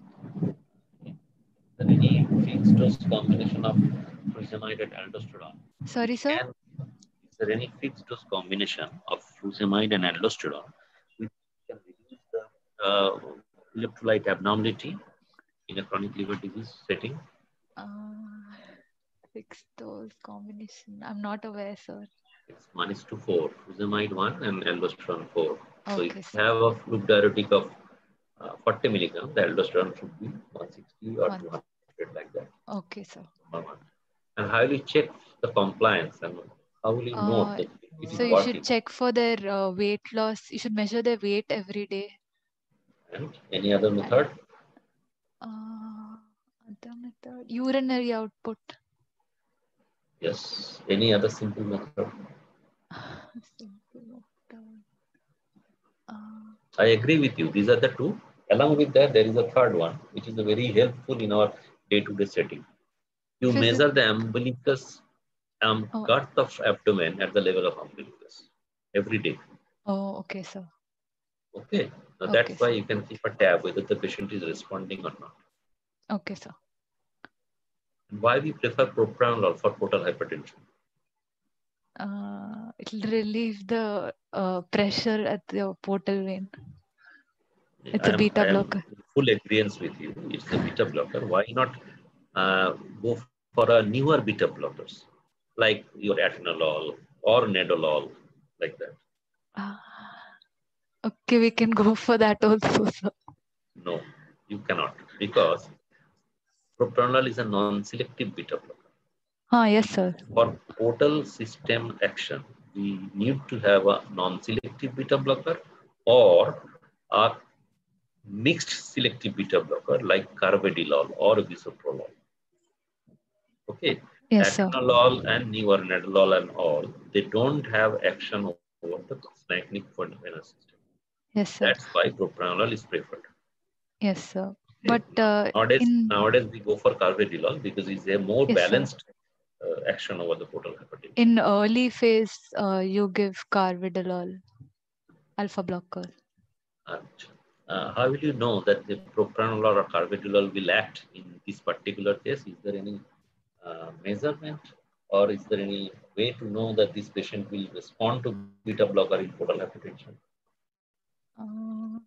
Is there any fixed dose combination of furosemide and aldosterone? Sorry, Which sir. can, is there any fixed dose combination of furosemide and aldosterone which can reduce the uh, electrolyte abnormality in a chronic liver disease setting? Uh, fixed dose combination. I'm not aware, sir. It's one is to four, furosemide one and aldosterone four. So Okay, if sir. you have a loop diuretic of uh, forty milligrams, the aldosterone should be one sixty or One. two hundred like that. Okay, sir. And how will you check the compliance and how will you know Uh, that it so is you should working? check for their uh, weight loss. You should measure their weight every day. And any other method? Uh, other method, urinary output. Yes. Any other simple method? Simple method. Uh, I agree with you. These are the two. Along with that, there is a third one, which is very helpful in our day-to-day setting. You Physi measure the umbilicus, um, oh. girth of abdomen at the level of umbilicus every day. Oh, okay, sir. Okay. Now Okay, that's why sir. you can keep a tab whether the patient is responding or not. Okay, sir. And why we prefer propranolol for portal hypertension? Uh, it'll relieve the uh, pressure at the portal vein. It's I a am, beta I am blocker. in full agreement with you. It's a beta blocker. Why not uh, go for a newer beta blockers like your atenolol or nedolol, like that? Uh, okay, we can go for that also, sir. No, you cannot, because propranolol is a non-selective beta blocker. Ah, yes, sir. For portal system action, we need to have a non-selective beta blocker or a mixed selective beta blocker like carvedilol or bisoprolol. Okay, Yes, sir. atenolol and neonatalol and all, they don't have action over the splanchnic venous system. Yes, sir. That's why propranolol is preferred. Yes, sir. Okay. But uh, nowadays, in nowadays we go for carvedilol because it's a more yes, balanced uh, action over the portal hypertension. In early phase, uh, you give carvedilol, alpha blocker. And uh, how will you know that the propranolol or carvedilol will act in this particular case? Is there any uh, measurement, or is there any way to know that this patient will respond to beta blocker in portal hypertension? Uh,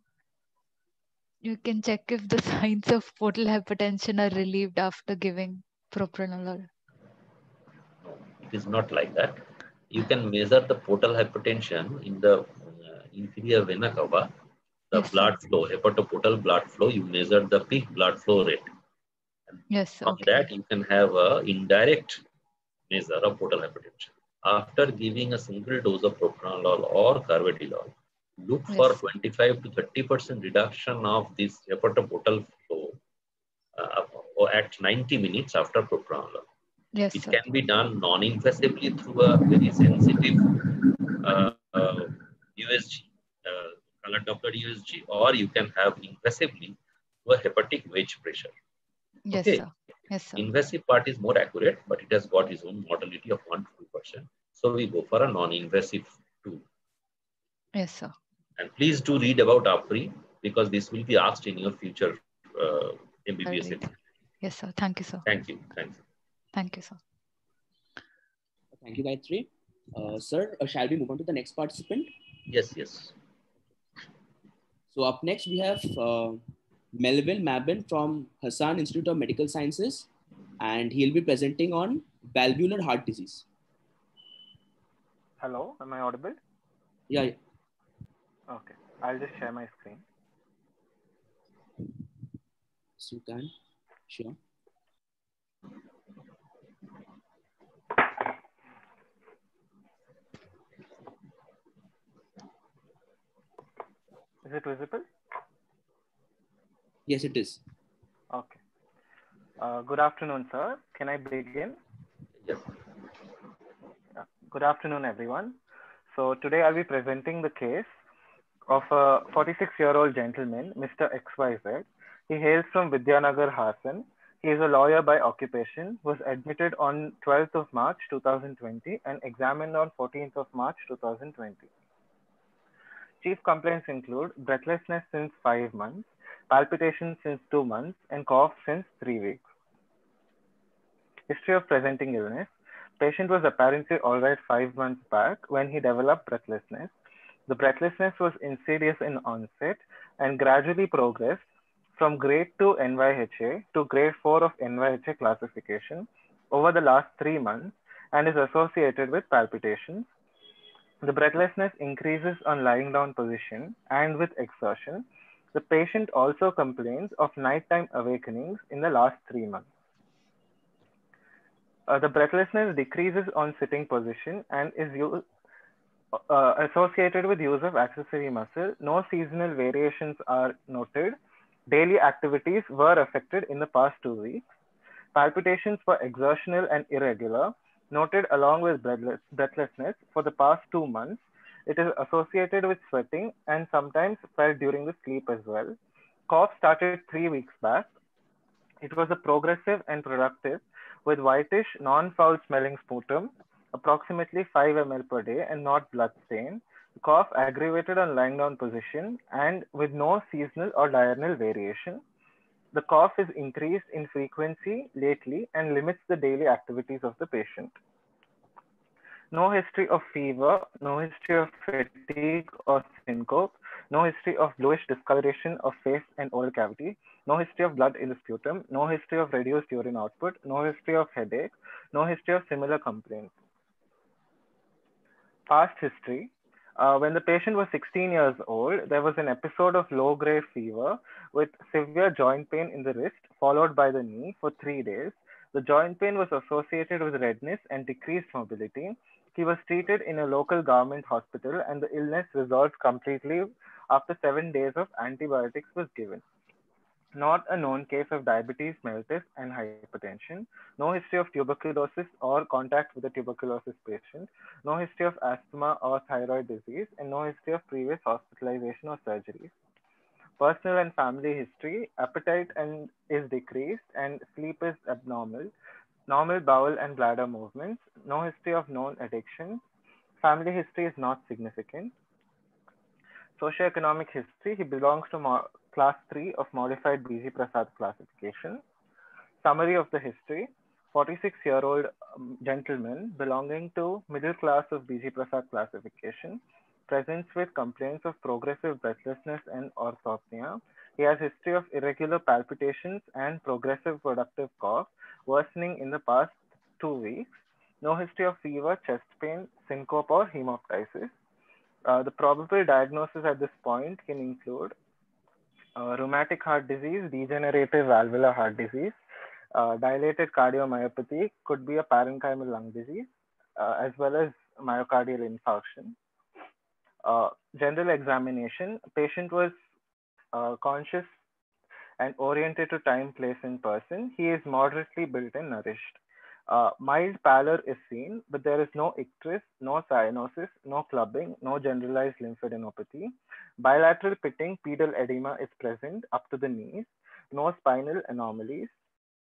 you can check if the signs of portal hypertension are relieved after giving propranolol. No, it is not like that. You can measure the portal hypertension in the uh, inferior vena cava, the yes, blood sir. flow, hepatoportal blood flow. You measure the peak blood flow rate. And yes, from okay. that, you can have an indirect measure of portal hypertension. After giving a single dose of propranolol or carvedilol, look yes, for sir. twenty-five to thirty percent reduction of this hepatoportal flow uh, at ninety minutes after propranolol. Yes, it sir. can be done non-invasively through a very sensitive uh, uh, U S G, uh, color Doppler U S G, or you can have invasively through a hepatic wedge pressure. Yes, Okay. sir. Yes, sir. Invasive part is more accurate, but it has got its own mortality of one to two percent. So we go for a non-invasive tool. Yes, sir. And please do read about APRI because this will be asked in your future uh, M B B S I'll read. exam. Yes, sir. Thank you, sir. Thank you. Thank you. Thank you, sir. Thank you, Gayatri. Uh, sir, uh, shall we move on to the next participant? Yes, yes. So up next, we have uh, Melvin Mabin from Hassan Institute of Medical Sciences, and he'll be presenting on valvular heart disease. Hello, am I audible? Yeah. yeah. Okay, I'll just share my screen. So you can, sure. Is it visible? Yes, it is. Okay. Uh, good afternoon, sir. Can I begin? Yes. Yeah. Good afternoon, everyone. So today I'll be presenting the case of a forty-six-year-old gentleman, Mister X Y Z. He hails from Vidyanagar, Hassan. He is a lawyer by occupation, was admitted on twelfth of March two thousand twenty and examined on fourteenth of March two thousand twenty. Chief complaints include breathlessness since five months, palpitations since two months, and cough since three weeks. History of presenting illness. Patient was apparently alright five months back when he developed breathlessness. The breathlessness was insidious in onset and gradually progressed from grade two N Y H A to grade four of N Y H A classification over the last three months and is associated with palpitations. The breathlessness increases on lying down position and with exertion. The patient also complains of nighttime awakenings in the last three months. Uh, the breathlessness decreases on sitting position and is used, uh, associated with use of accessory muscle. No seasonal variations are noted. Daily activities were affected in the past two weeks. Palpitations were exertional and irregular, noted along with breathlessness for the past two months. It is associated with sweating and sometimes felt during the sleep as well. Cough started three weeks back. It was a progressive and productive with whitish, non-foul smelling sputum, approximately five milliliters per day and not blood stain. Cough aggravated on lying down position and with no seasonal or diurnal variation. The cough is increased in frequency lately and limits the daily activities of the patient. No history of fever, no history of fatigue or syncope, no history of bluish discoloration of face and oral cavity, no history of blood in the sputum, no history of reduced urine output, no history of headache, no history of similar complaints. Past history. Uh, when the patient was sixteen years old, there was an episode of low-grade fever with severe joint pain in the wrist, followed by the knee for three days. The joint pain was associated with redness and decreased mobility. He was treated in a local government hospital and the illness resolved completely after seven days of antibiotics was given. Not a known case of diabetes mellitus and hypertension. No history of tuberculosis or contact with a tuberculosis patient. No history of asthma or thyroid disease, and no history of previous hospitalization or surgeries. Personal and family history. Appetite and is decreased and sleep is abnormal. Normal bowel and bladder movements. No history of known addiction. Family history is not significant. Socioeconomic history. He belongs to class three of modified B G Prasad classification. Summary of the history. forty-six-year-old gentleman belonging to middle class of B G Prasad classification. Presents with complaints of progressive breathlessness and orthopnea. He has history of irregular palpitations and progressive productive cough, worsening in the past two weeks. No history of fever, chest pain, syncope, or hemoptysis. Uh, the probable diagnosis at this point can include uh, rheumatic heart disease, degenerative valvular heart disease, uh, dilated cardiomyopathy, could be a parenchymal lung disease, uh, as well as myocardial infarction. Uh, general examination, patient was uh, conscious and oriented to time, place, and person. He is moderately built and nourished. Uh, mild pallor is seen, but there is no icterus, no cyanosis, no clubbing, no generalized lymphadenopathy. Bilateral pitting pedal edema is present up to the knees, no spinal anomalies.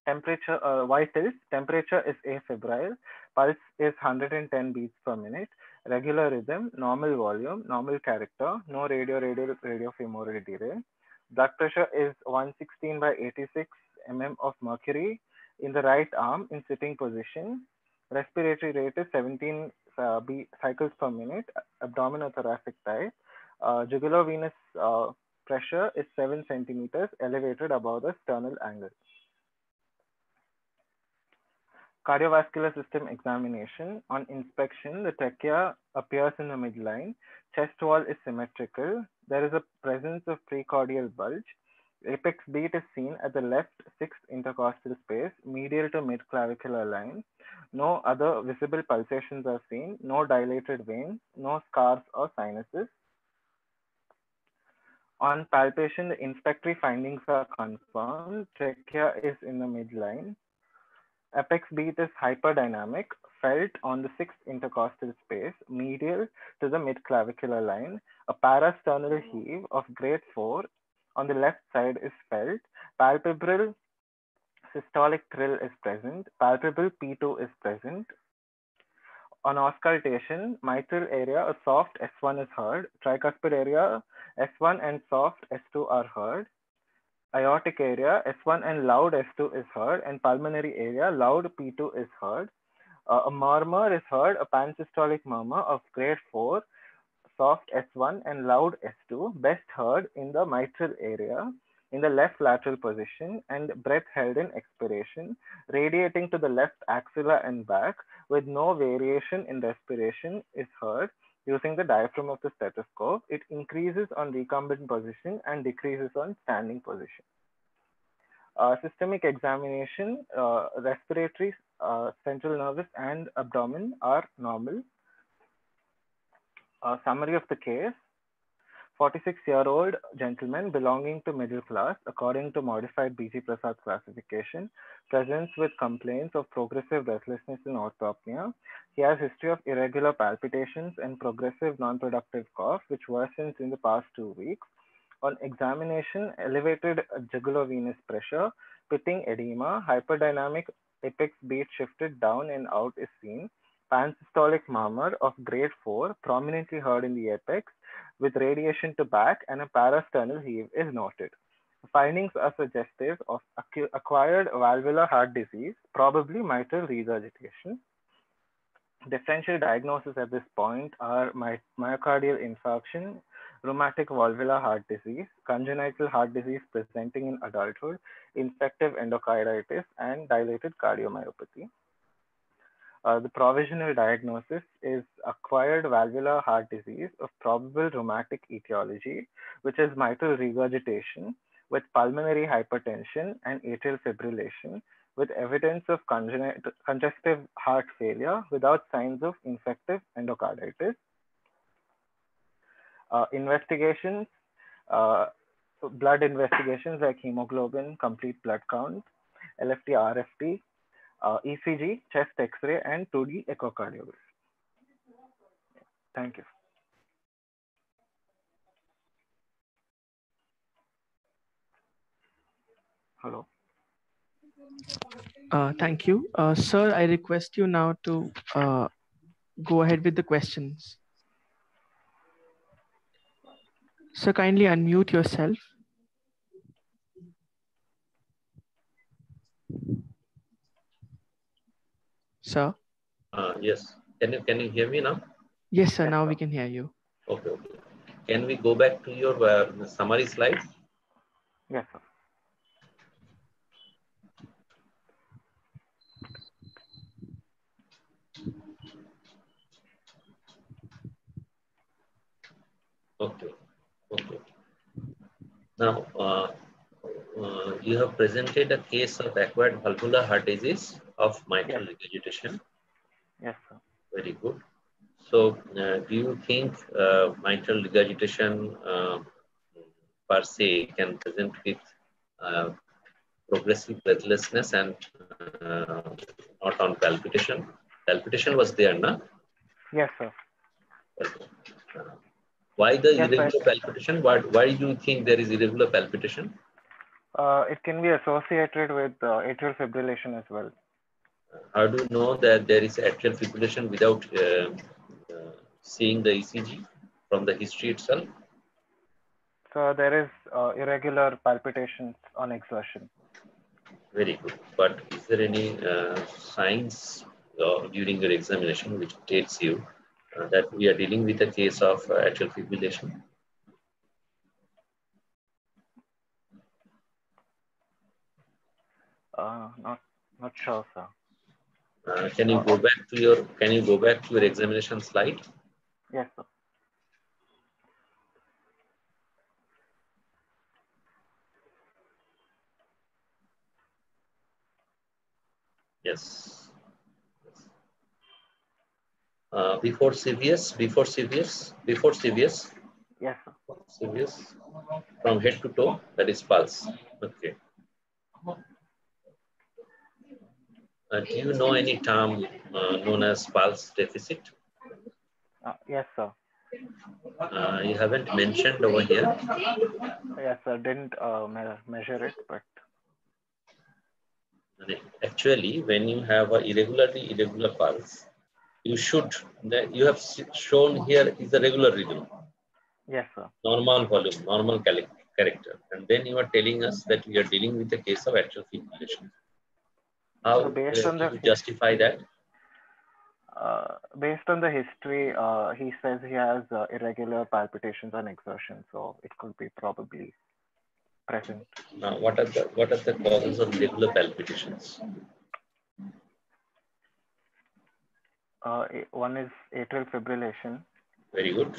Temperature, uh, vitals, temperature is afebrile, pulse is one hundred ten beats per minute, regular rhythm, normal volume, normal character, no radio, radio, radiofemoral delay. Blood pressure is one sixteen by eighty-six millimeters of mercury in the right arm in sitting position. Respiratory rate is seventeen uh, B cycles per minute, abdominothoracic type. Uh, jugulovenous uh, pressure is seven centimeters elevated above the sternal angle. Cardiovascular system examination. On inspection, the trachea appears in the midline. Chest wall is symmetrical. There is a presence of precordial bulge. Apex beat is seen at the left sixth intercostal space, medial to mid-clavicular line. No other visible pulsations are seen. No dilated veins. No scars or sinuses. On palpation, the inspectory findings are confirmed. Trachea is in the midline. Apex beat is hyperdynamic, felt on the sixth intercostal space, medial to the mid-clavicular line. A parasternal heave of grade four on the left side is felt. Palpebral systolic thrill is present. Palpable P two is present. On auscultation, mitral area, a soft S one is heard. Tricuspid area, S one and soft S two are heard. Aortic area, S one and loud S two is heard, and pulmonary area, loud P two is heard. Uh, a murmur is heard, a pansystolic murmur of grade four, soft S one and loud S two, best heard in the mitral area, in the left lateral position, and breath held in expiration, radiating to the left axilla and back, with no variation in respiration is heard. Using the diaphragm of the stethoscope, it increases on recumbent position and decreases on standing position. Uh, systemic examination, uh, respiratory, uh, central nervous and abdomen are normal. Uh, summary of the case. forty-six-year-old gentleman belonging to middle class, according to modified B G Prasad classification, presents with complaints of progressive restlessness and orthopnea. He has history of irregular palpitations and progressive non-productive cough, which worsens in the past two weeks. On examination, elevated jugulovenous pressure, pitting edema, hyperdynamic apex beat shifted down and out is seen. Pansystolic murmur of grade four, prominently heard in the apex, with radiation to back, and a parasternal heave is noted. Findings are suggestive of acquired valvular heart disease, probably mitral regurgitation. Differential diagnoses at this point are my myocardial infarction, rheumatic valvular heart disease, congenital heart disease presenting in adulthood, infective endocarditis, and dilated cardiomyopathy. Uh, the provisional diagnosis is acquired valvular heart disease of probable rheumatic etiology, which is mitral regurgitation with pulmonary hypertension and atrial fibrillation, with evidence of congestive heart failure without signs of infective endocarditis. Uh, investigations, uh, blood investigations like hemoglobin, complete blood count, L F T, R F T, uh, E C G, chest X-ray, and two D echocardiography. Thank you. Hello. Uh, thank you. Uh, sir, I request you now to uh, go ahead with the questions. Sir, kindly unmute yourself. Sir? Uh, yes. Can you, can you hear me now? Yes, sir. Now we can hear you. Okay. Okay. Can we go back to your uh, summary slides? Yes, sir. Okay. Okay. Now, uh, uh, you have presented a case of acquired valvular heart disease of mitral Yes. regurgitation. Yes, sir. Very good. So, uh, do you think uh, mitral regurgitation uh, per se can present with uh, progressive breathlessness and uh, not on palpitation? Palpitation was there, no? Yes, sir. Uh, why the Yes, irregular sir. palpitation? Why, why do you think there is irregular palpitation? Uh, it can be associated with uh, atrial fibrillation as well. How do you know that there is atrial fibrillation without uh, uh, seeing the E C G from the history itself? So there is uh, irregular palpitations on exertion. Very good. But is there any uh, signs uh, during your examination which tells you uh, that we are dealing with a case of uh, atrial fibrillation? Uh, not not sure, sir. Uh, can you go back to your Can you go back to your examination slide? Yes, sir. Yes. Uh, before C V S, before C V S, before C V S. Yes, sir. C V S from head to toe, that is pulse. Okay. Uh, do you know any term uh, known as pulse deficit? Uh, yes, sir. Uh, you haven't mentioned over here. Yes, sir. Didn't uh, me measure it, but actually, when you have a irregularly irregular pulse, you should that you have shown here is the regular rhythm. Yes, sir. Normal volume, normal character, and then you are telling us that we are dealing with a case of atrial fibrillation. How so based uh, on do the you justify that? Uh, based on the history, uh, he says he has uh, irregular palpitations on exertion, so it could be probably present. Now, what are the what are the causes of irregular palpitations? Uh, one is atrial fibrillation. Very good.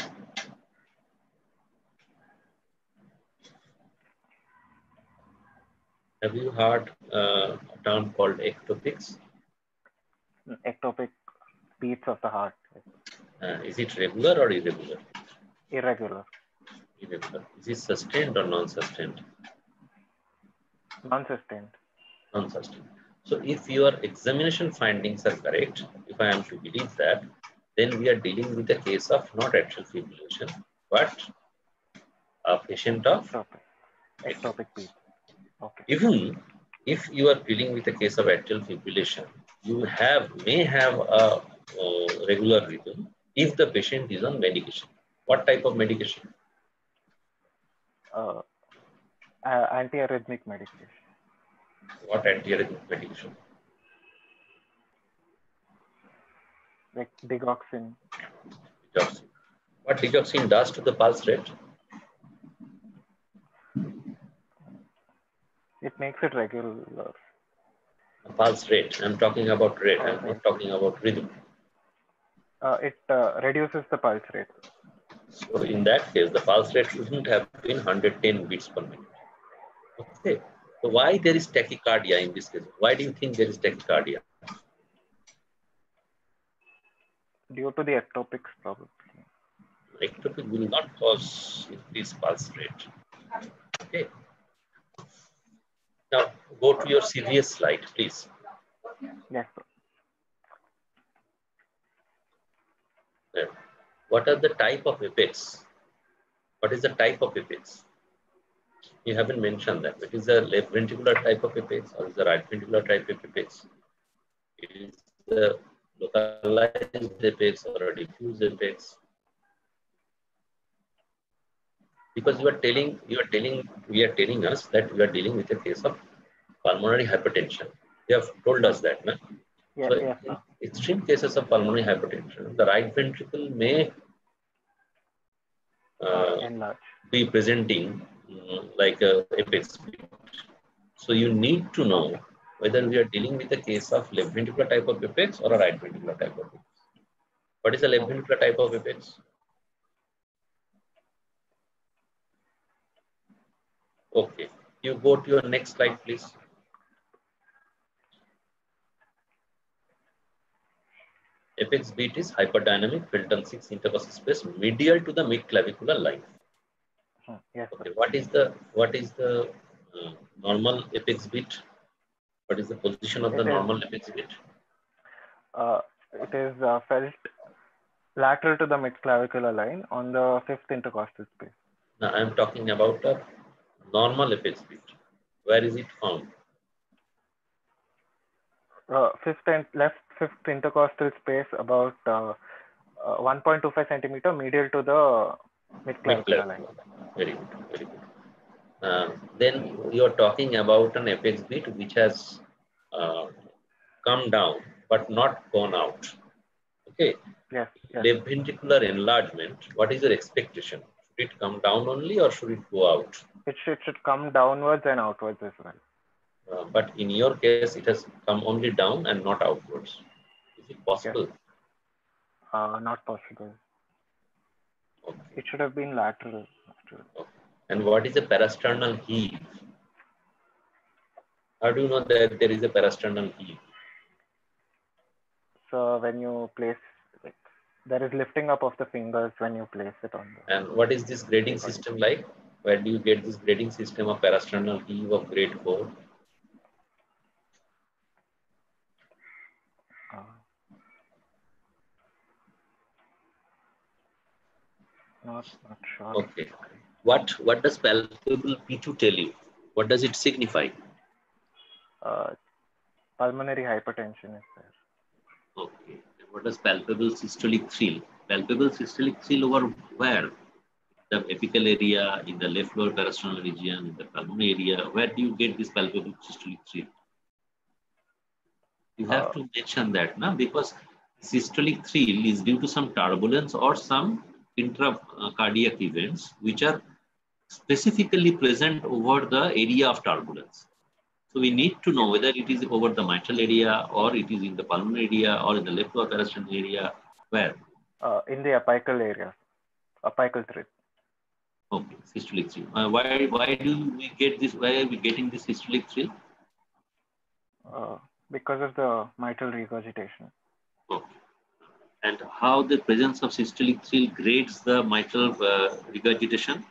Have you heard uh, a term called ectopics? Ectopic beats of the heart. Uh, is it regular or irregular? Irregular. Irregular. Is it sustained or non-sustained? Non-sustained. Non-sustained. So if your examination findings are correct, if I am to believe that, then we are dealing with a case of not atrial fibrillation, but a patient of ectopic, ectopic beat. Okay. Even if you are dealing with a case of atrial fibrillation, you have may have a uh, regular rhythm if the patient is on medication. What type of medication? Uh, uh, antiarrhythmic medication. What antiarrhythmic medication? Like digoxin. Digoxin. What digoxin does to the pulse rate? It makes it regular. Pulse rate. I'm talking about rate. I'm not talking about rhythm. Uh, it uh, reduces the pulse rate. So in that case, the pulse rate shouldn't have been one hundred ten beats per minute. Okay. So why there is tachycardia in this case? Why do you think there is tachycardia? Due to the ectopics, probably. Ectopic will not cause increased pulse rate. Okay. Now go to your C V S slide, please. Yes, sir. There. What are the type of apex? What is the type of apex? You haven't mentioned that. It is the left ventricular type of apex or is the right ventricular type of apex? It is the localized apex or a diffuse apex? Because you are telling, you are telling, we are telling us that we are dealing with a case of pulmonary hypertension. You have told us that, no? Yeah, so yes, in sir. extreme cases of pulmonary hypertension, the right ventricle may uh, uh, enlarge. be presenting um, like a apex beat. So you need to know whether we are dealing with a case of left ventricular type of apex or a right ventricular type of apex. What is the left ventricular type of apex? Okay, you go to your next slide, please. Apex beat is hyperdynamic Filton six intercostal space medial to the mid clavicular line. Hmm. Yes, Okay, sir. what is the what is the uh, normal apex beat? What is the position of It the is, normal apex beat? uh, it is uh, felt lateral to the mid-clavicular line on the fifth intercostal space. Now I am talking about a normal apex beat. Where is it found? Uh, fifth and left fifth intercostal space, about uh, uh, one point two five centimeter medial to the mid-clavicular line. Very good, very good. Uh, then you are talking about an apex beat which has uh, come down but not gone out. Okay. Yes, yes. Left ventricular enlargement, what is your expectation? Should it come down only or should it go out? It should, it should come downwards and outwards as well. Uh, but in your case, it has come only down and not outwards. Is it possible? Yes. Uh, not possible. Okay. It should have been lateral. Okay. And what is a parasternal heave? How do you know that there is a parasternal heave? So when you place, like, there is lifting up of the fingers when you place it on the. And what is this grading system like? Where do you get this grading system of parasternal heave of grade four? Uh, not, not sure. Okay. What, what does palpable P two tell you? What does it signify? Uh, pulmonary hypertension is there. Okay. And what does palpable systolic thrill? Palpable systolic thrill over where? The apical area, in the left lower parasternal region, in the pulmonary area. Where do you get this palpable systolic thrill? You have uh, to mention that, na? Because systolic thrill is due to some turbulence or some intracardiac events which are specifically present over the area of turbulence. So we need to know whether it is over the mitral area or it is in the pulmonary area or in the left lower parasternal area. Where? Uh, in the apical area, apical thrill. Okay, systolic thrill. Uh, why, why do we get this? Why are we getting this systolic thrill? Uh, because of the mitral regurgitation. Okay. And how the presence of systolic thrill grades the mitral uh, regurgitation?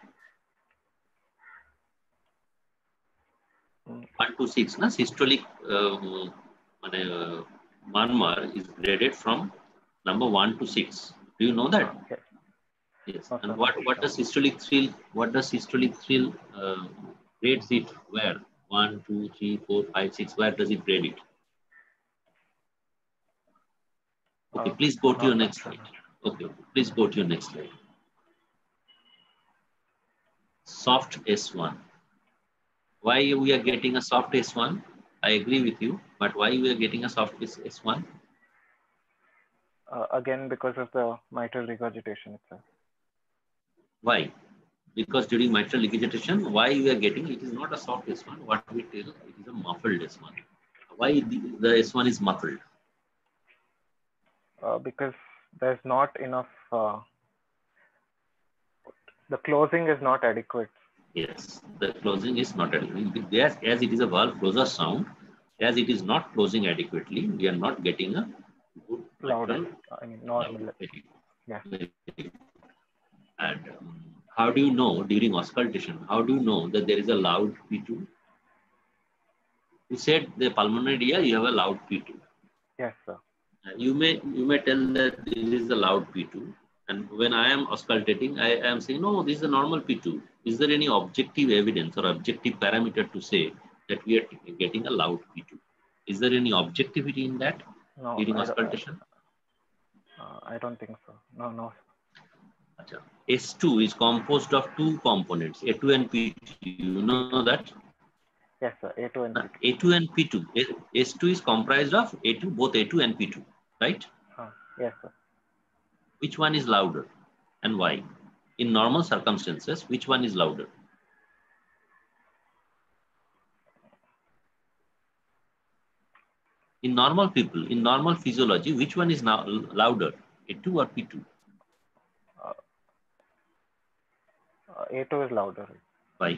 Mm. one to six, na? Systolic um, uh, murmur is graded from number one to six. Do you know that? Okay. Yes. Okay. And what, what does systolic thrill, what does systolic thrill uh, grades it? Where? One, two, three, four, five, six. Where does it grade it? Okay, uh, please go to your next slide. Okay, please go to your next slide. Soft S one. Why we are getting a soft S one? I agree with you, but why we are getting a soft S one? Uh, again, because of the mitral regurgitation itself. Why? Because during mitral regurgitation, why we are getting it is not a soft S one. What we tell, it is a muffled S one. Why the, the S one is muffled? Uh, because there's not enough, uh, the closing is not adequate. Yes, the closing is not adequate. As, as it is a valve closure sound, as it is not closing adequately, we are not getting a good louder, I mean, normal. Yeah. And um, how do you know during auscultation, how do you know that there is a loud P two? You said the pulmonary area, you have a loud P two. Yes, sir. You may you may tell that this is the loud P two, and when I am auscultating, I am saying no, this is a normal P two. Is there any objective evidence or objective parameter to say that we are getting a loud P two? Is there any objectivity in that no, during I auscultation? Uh, I don't think so. No, no. S two is composed of two components, A two and P two. You know that? Yes, sir. A two and P two. A two and P two. S two is comprised of A two, both A two and P two, right? Uh, yes, sir. Which one is louder and why? In normal circumstances, which one is louder? In normal people, in normal physiology, which one is now louder, A two or P two? Uh, uh, A two is louder. Why?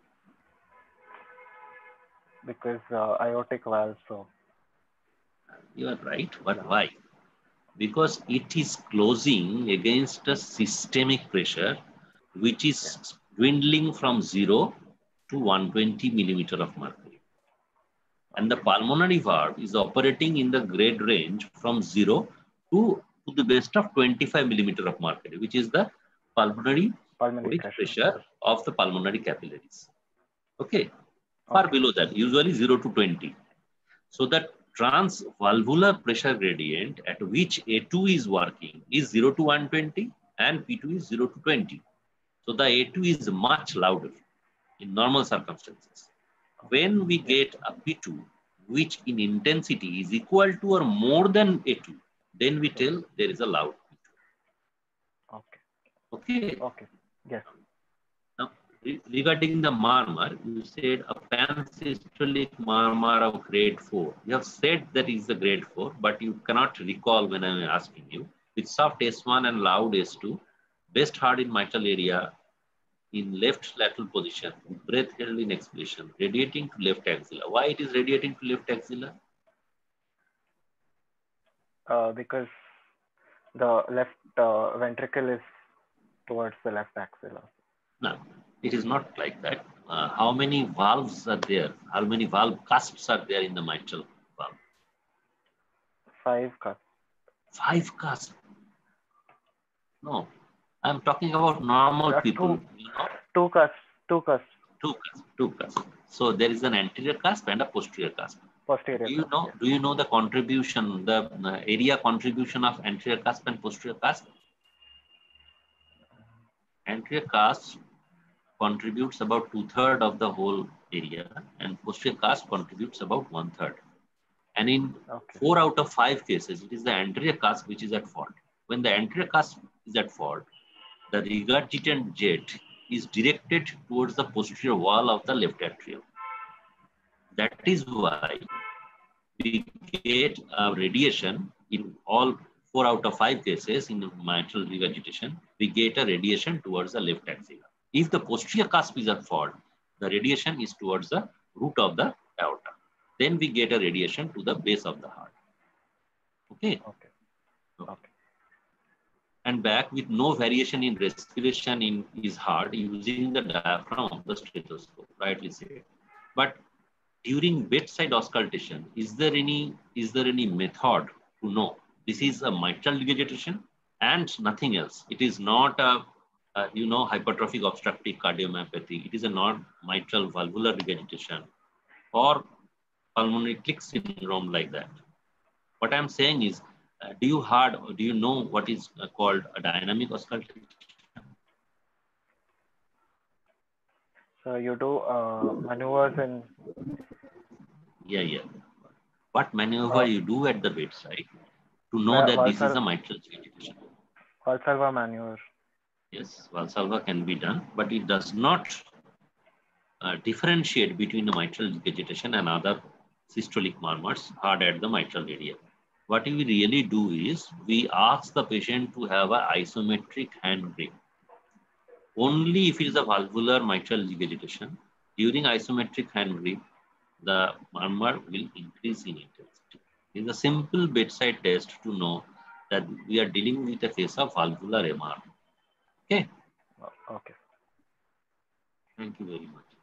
Because uh, aortic valve, so. You are right, but why? Because it is closing against a systemic pressure, which is yeah. dwindling from zero to one hundred twenty millimeter of mercury. And the pulmonary valve is operating in the grade range from zero to, to the best of twenty-five millimeter of mercury, which is the pulmonary, pulmonary pressure. pressure of the pulmonary capillaries. Okay. far below that, usually zero to twenty. So that transvalvular pressure gradient at which A two is working is zero to one twenty and P two is zero to twenty. So the A two is much louder in normal circumstances. When we get a P two, which in intensity is equal to or more than A two, then we tell there is a loud P two. Okay. Okay. Okay. Yes. Now, re regarding the murmur, you said a pansystolic murmur of grade four. You have said that is the grade four, but you cannot recall when I am asking you. With soft S one and loud S two, best heart in mitral area, in left lateral position, breath held in expiration, radiating to left axilla. Why it is radiating to left axilla? Uh, because the left uh, ventricle is towards the left axilla. No, it is not like that. Uh, how many valves are there? How many valve cusps are there in the mitral valve? Five cusps. Five cusps. No, I'm talking about normal There are people. Two, you know? two cusps. Two cusps. Two cusps. Two cusps. So there is an anterior cusp and a posterior cusp. Posterior. Do you cusp, know? yes. Do you know the contribution, the uh, area contribution of anterior cusp and posterior cusp? Anterior cusp contributes about two thirds of the whole area, and posterior cusp contributes about one third. And in Okay. four out of five cases, it is the anterior cusp which is at fault. When the anterior cusp is at fault, the regurgitant jet is directed towards the posterior wall of the left atrium. That is why we get a radiation in all four out of five cases in mitral regurgitation, we get a radiation towards the left axilla. If the posterior cusp is at fault, the radiation is towards the root of the aorta. Then we get a radiation to the base of the heart. Okay. Okay. Okay. And back with no variation in respiration in his heart using the diaphragm of the stethoscope, rightly said. But during bedside auscultation, is there any is there any method to know this is a mitral regurgitation and nothing else? It is not a, a you know hypertrophic obstructive cardiomyopathy. It is a non-mitral valvular regurgitation or pulmonary click syndrome like that. What I'm saying is, uh, do you heard or do you know what is uh, called a dynamic auscultation? So you do uh, maneuvers in. Yeah, yeah. What maneuver Uh, you do at the bedside to know uh, that this is Valsalva, a mitral regurgitation? Valsalva maneuver. Yes, Valsalva can be done, but it does not uh, differentiate between the mitral regurgitation and other systolic murmurs hard at the mitral area. What we really do is we ask the patient to have an isometric hand grip. Only if it is a valvular mitral regurgitation, during isometric hand grip, the murmur will increase in intensity. It is a simple bedside test to know that we are dealing with a case of valvular M R. Okay. Okay. Thank you very much.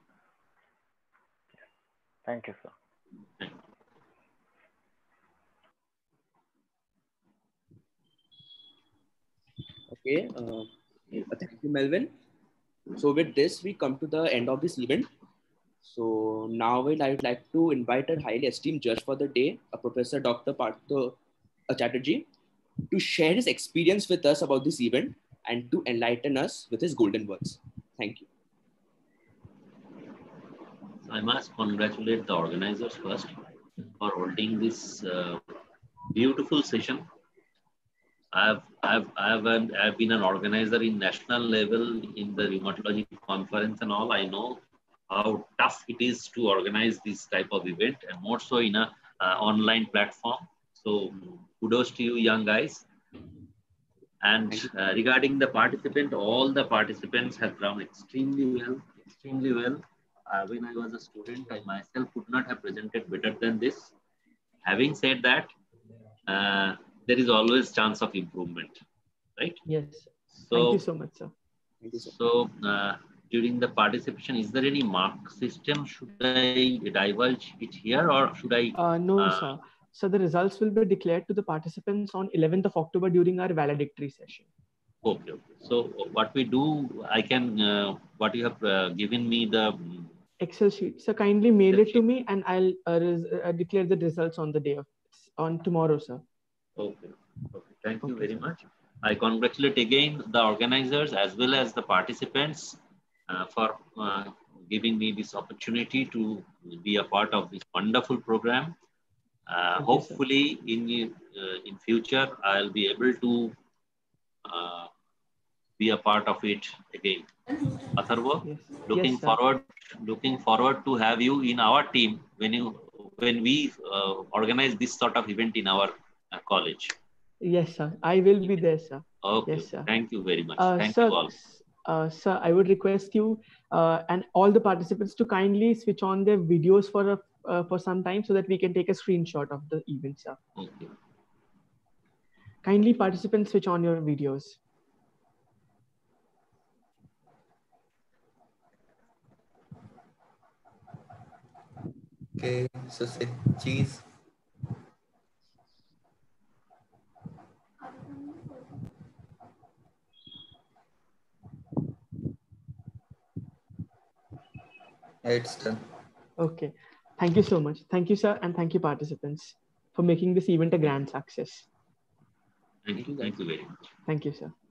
Thank you, sir. Thank you. Okay. Uh, thank you, Melvin. So with this, we come to the end of this event. So now I would like to invite a highly esteemed judge for the day, a Professor Doctor Partha Chatterjee, to share his experience with us about this event and to enlighten us with his golden words. Thank you. I must congratulate the organizers first for holding this uh, beautiful session. I've, I've, I've, an, I've been an organizer in national level in the rheumatology conference and all. I know how tough it is to organize this type of event, and more so in a uh, online platform. So kudos to you, young guys. And uh, regarding the participant, all the participants have done extremely well, extremely well. Uh, when I was a student, I myself could not have presented better than this. Having said that, uh, there is always chance of improvement, right? Yes. So, thank you so much, sir. Thank you, sir. So uh, during the participation, is there any mark system? Should I divulge it here or should I? Uh, no, uh, sir. So the results will be declared to the participants on eleventh of October during our valedictory session. Okay, okay. So what we do, I can, uh, what you have uh, given me the Excel sheet. So kindly mail Excel it to sheet. me, and I'll uh, res- uh, declare the results on the day of on tomorrow, sir. Okay. Okay. Thank you Okay, very sir. much. I congratulate again the organizers as well as the participants uh, for uh, giving me this opportunity to be a part of this wonderful program. Uh, Thank you, sir. hopefully, in uh, in future, I'll be able to uh, be a part of it again. Atharva, Yes. looking Yes, sir. forward, looking forward to have you in our team when you when we uh, organize this sort of event in our uh, college. Yes, sir. I will be there, sir. Okay. Yes, sir. Thank you very much. Uh, Thank you sir, all. uh, sir, I would request you uh, and all the participants to kindly switch on their videos for a, uh, for some time so that we can take a screenshot of the event, sir. Okay. Kindly participants switch on your videos. Okay, so say cheese. It's done. Okay. Thank you so much. Thank you, sir. And thank you, participants, for making this event a grand success. Thank you. Thank you very much. Thank you, sir.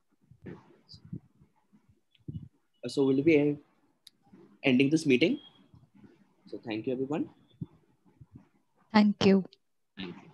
So we'll be ending this meeting. So thank you, everyone. Thank you. Thank you.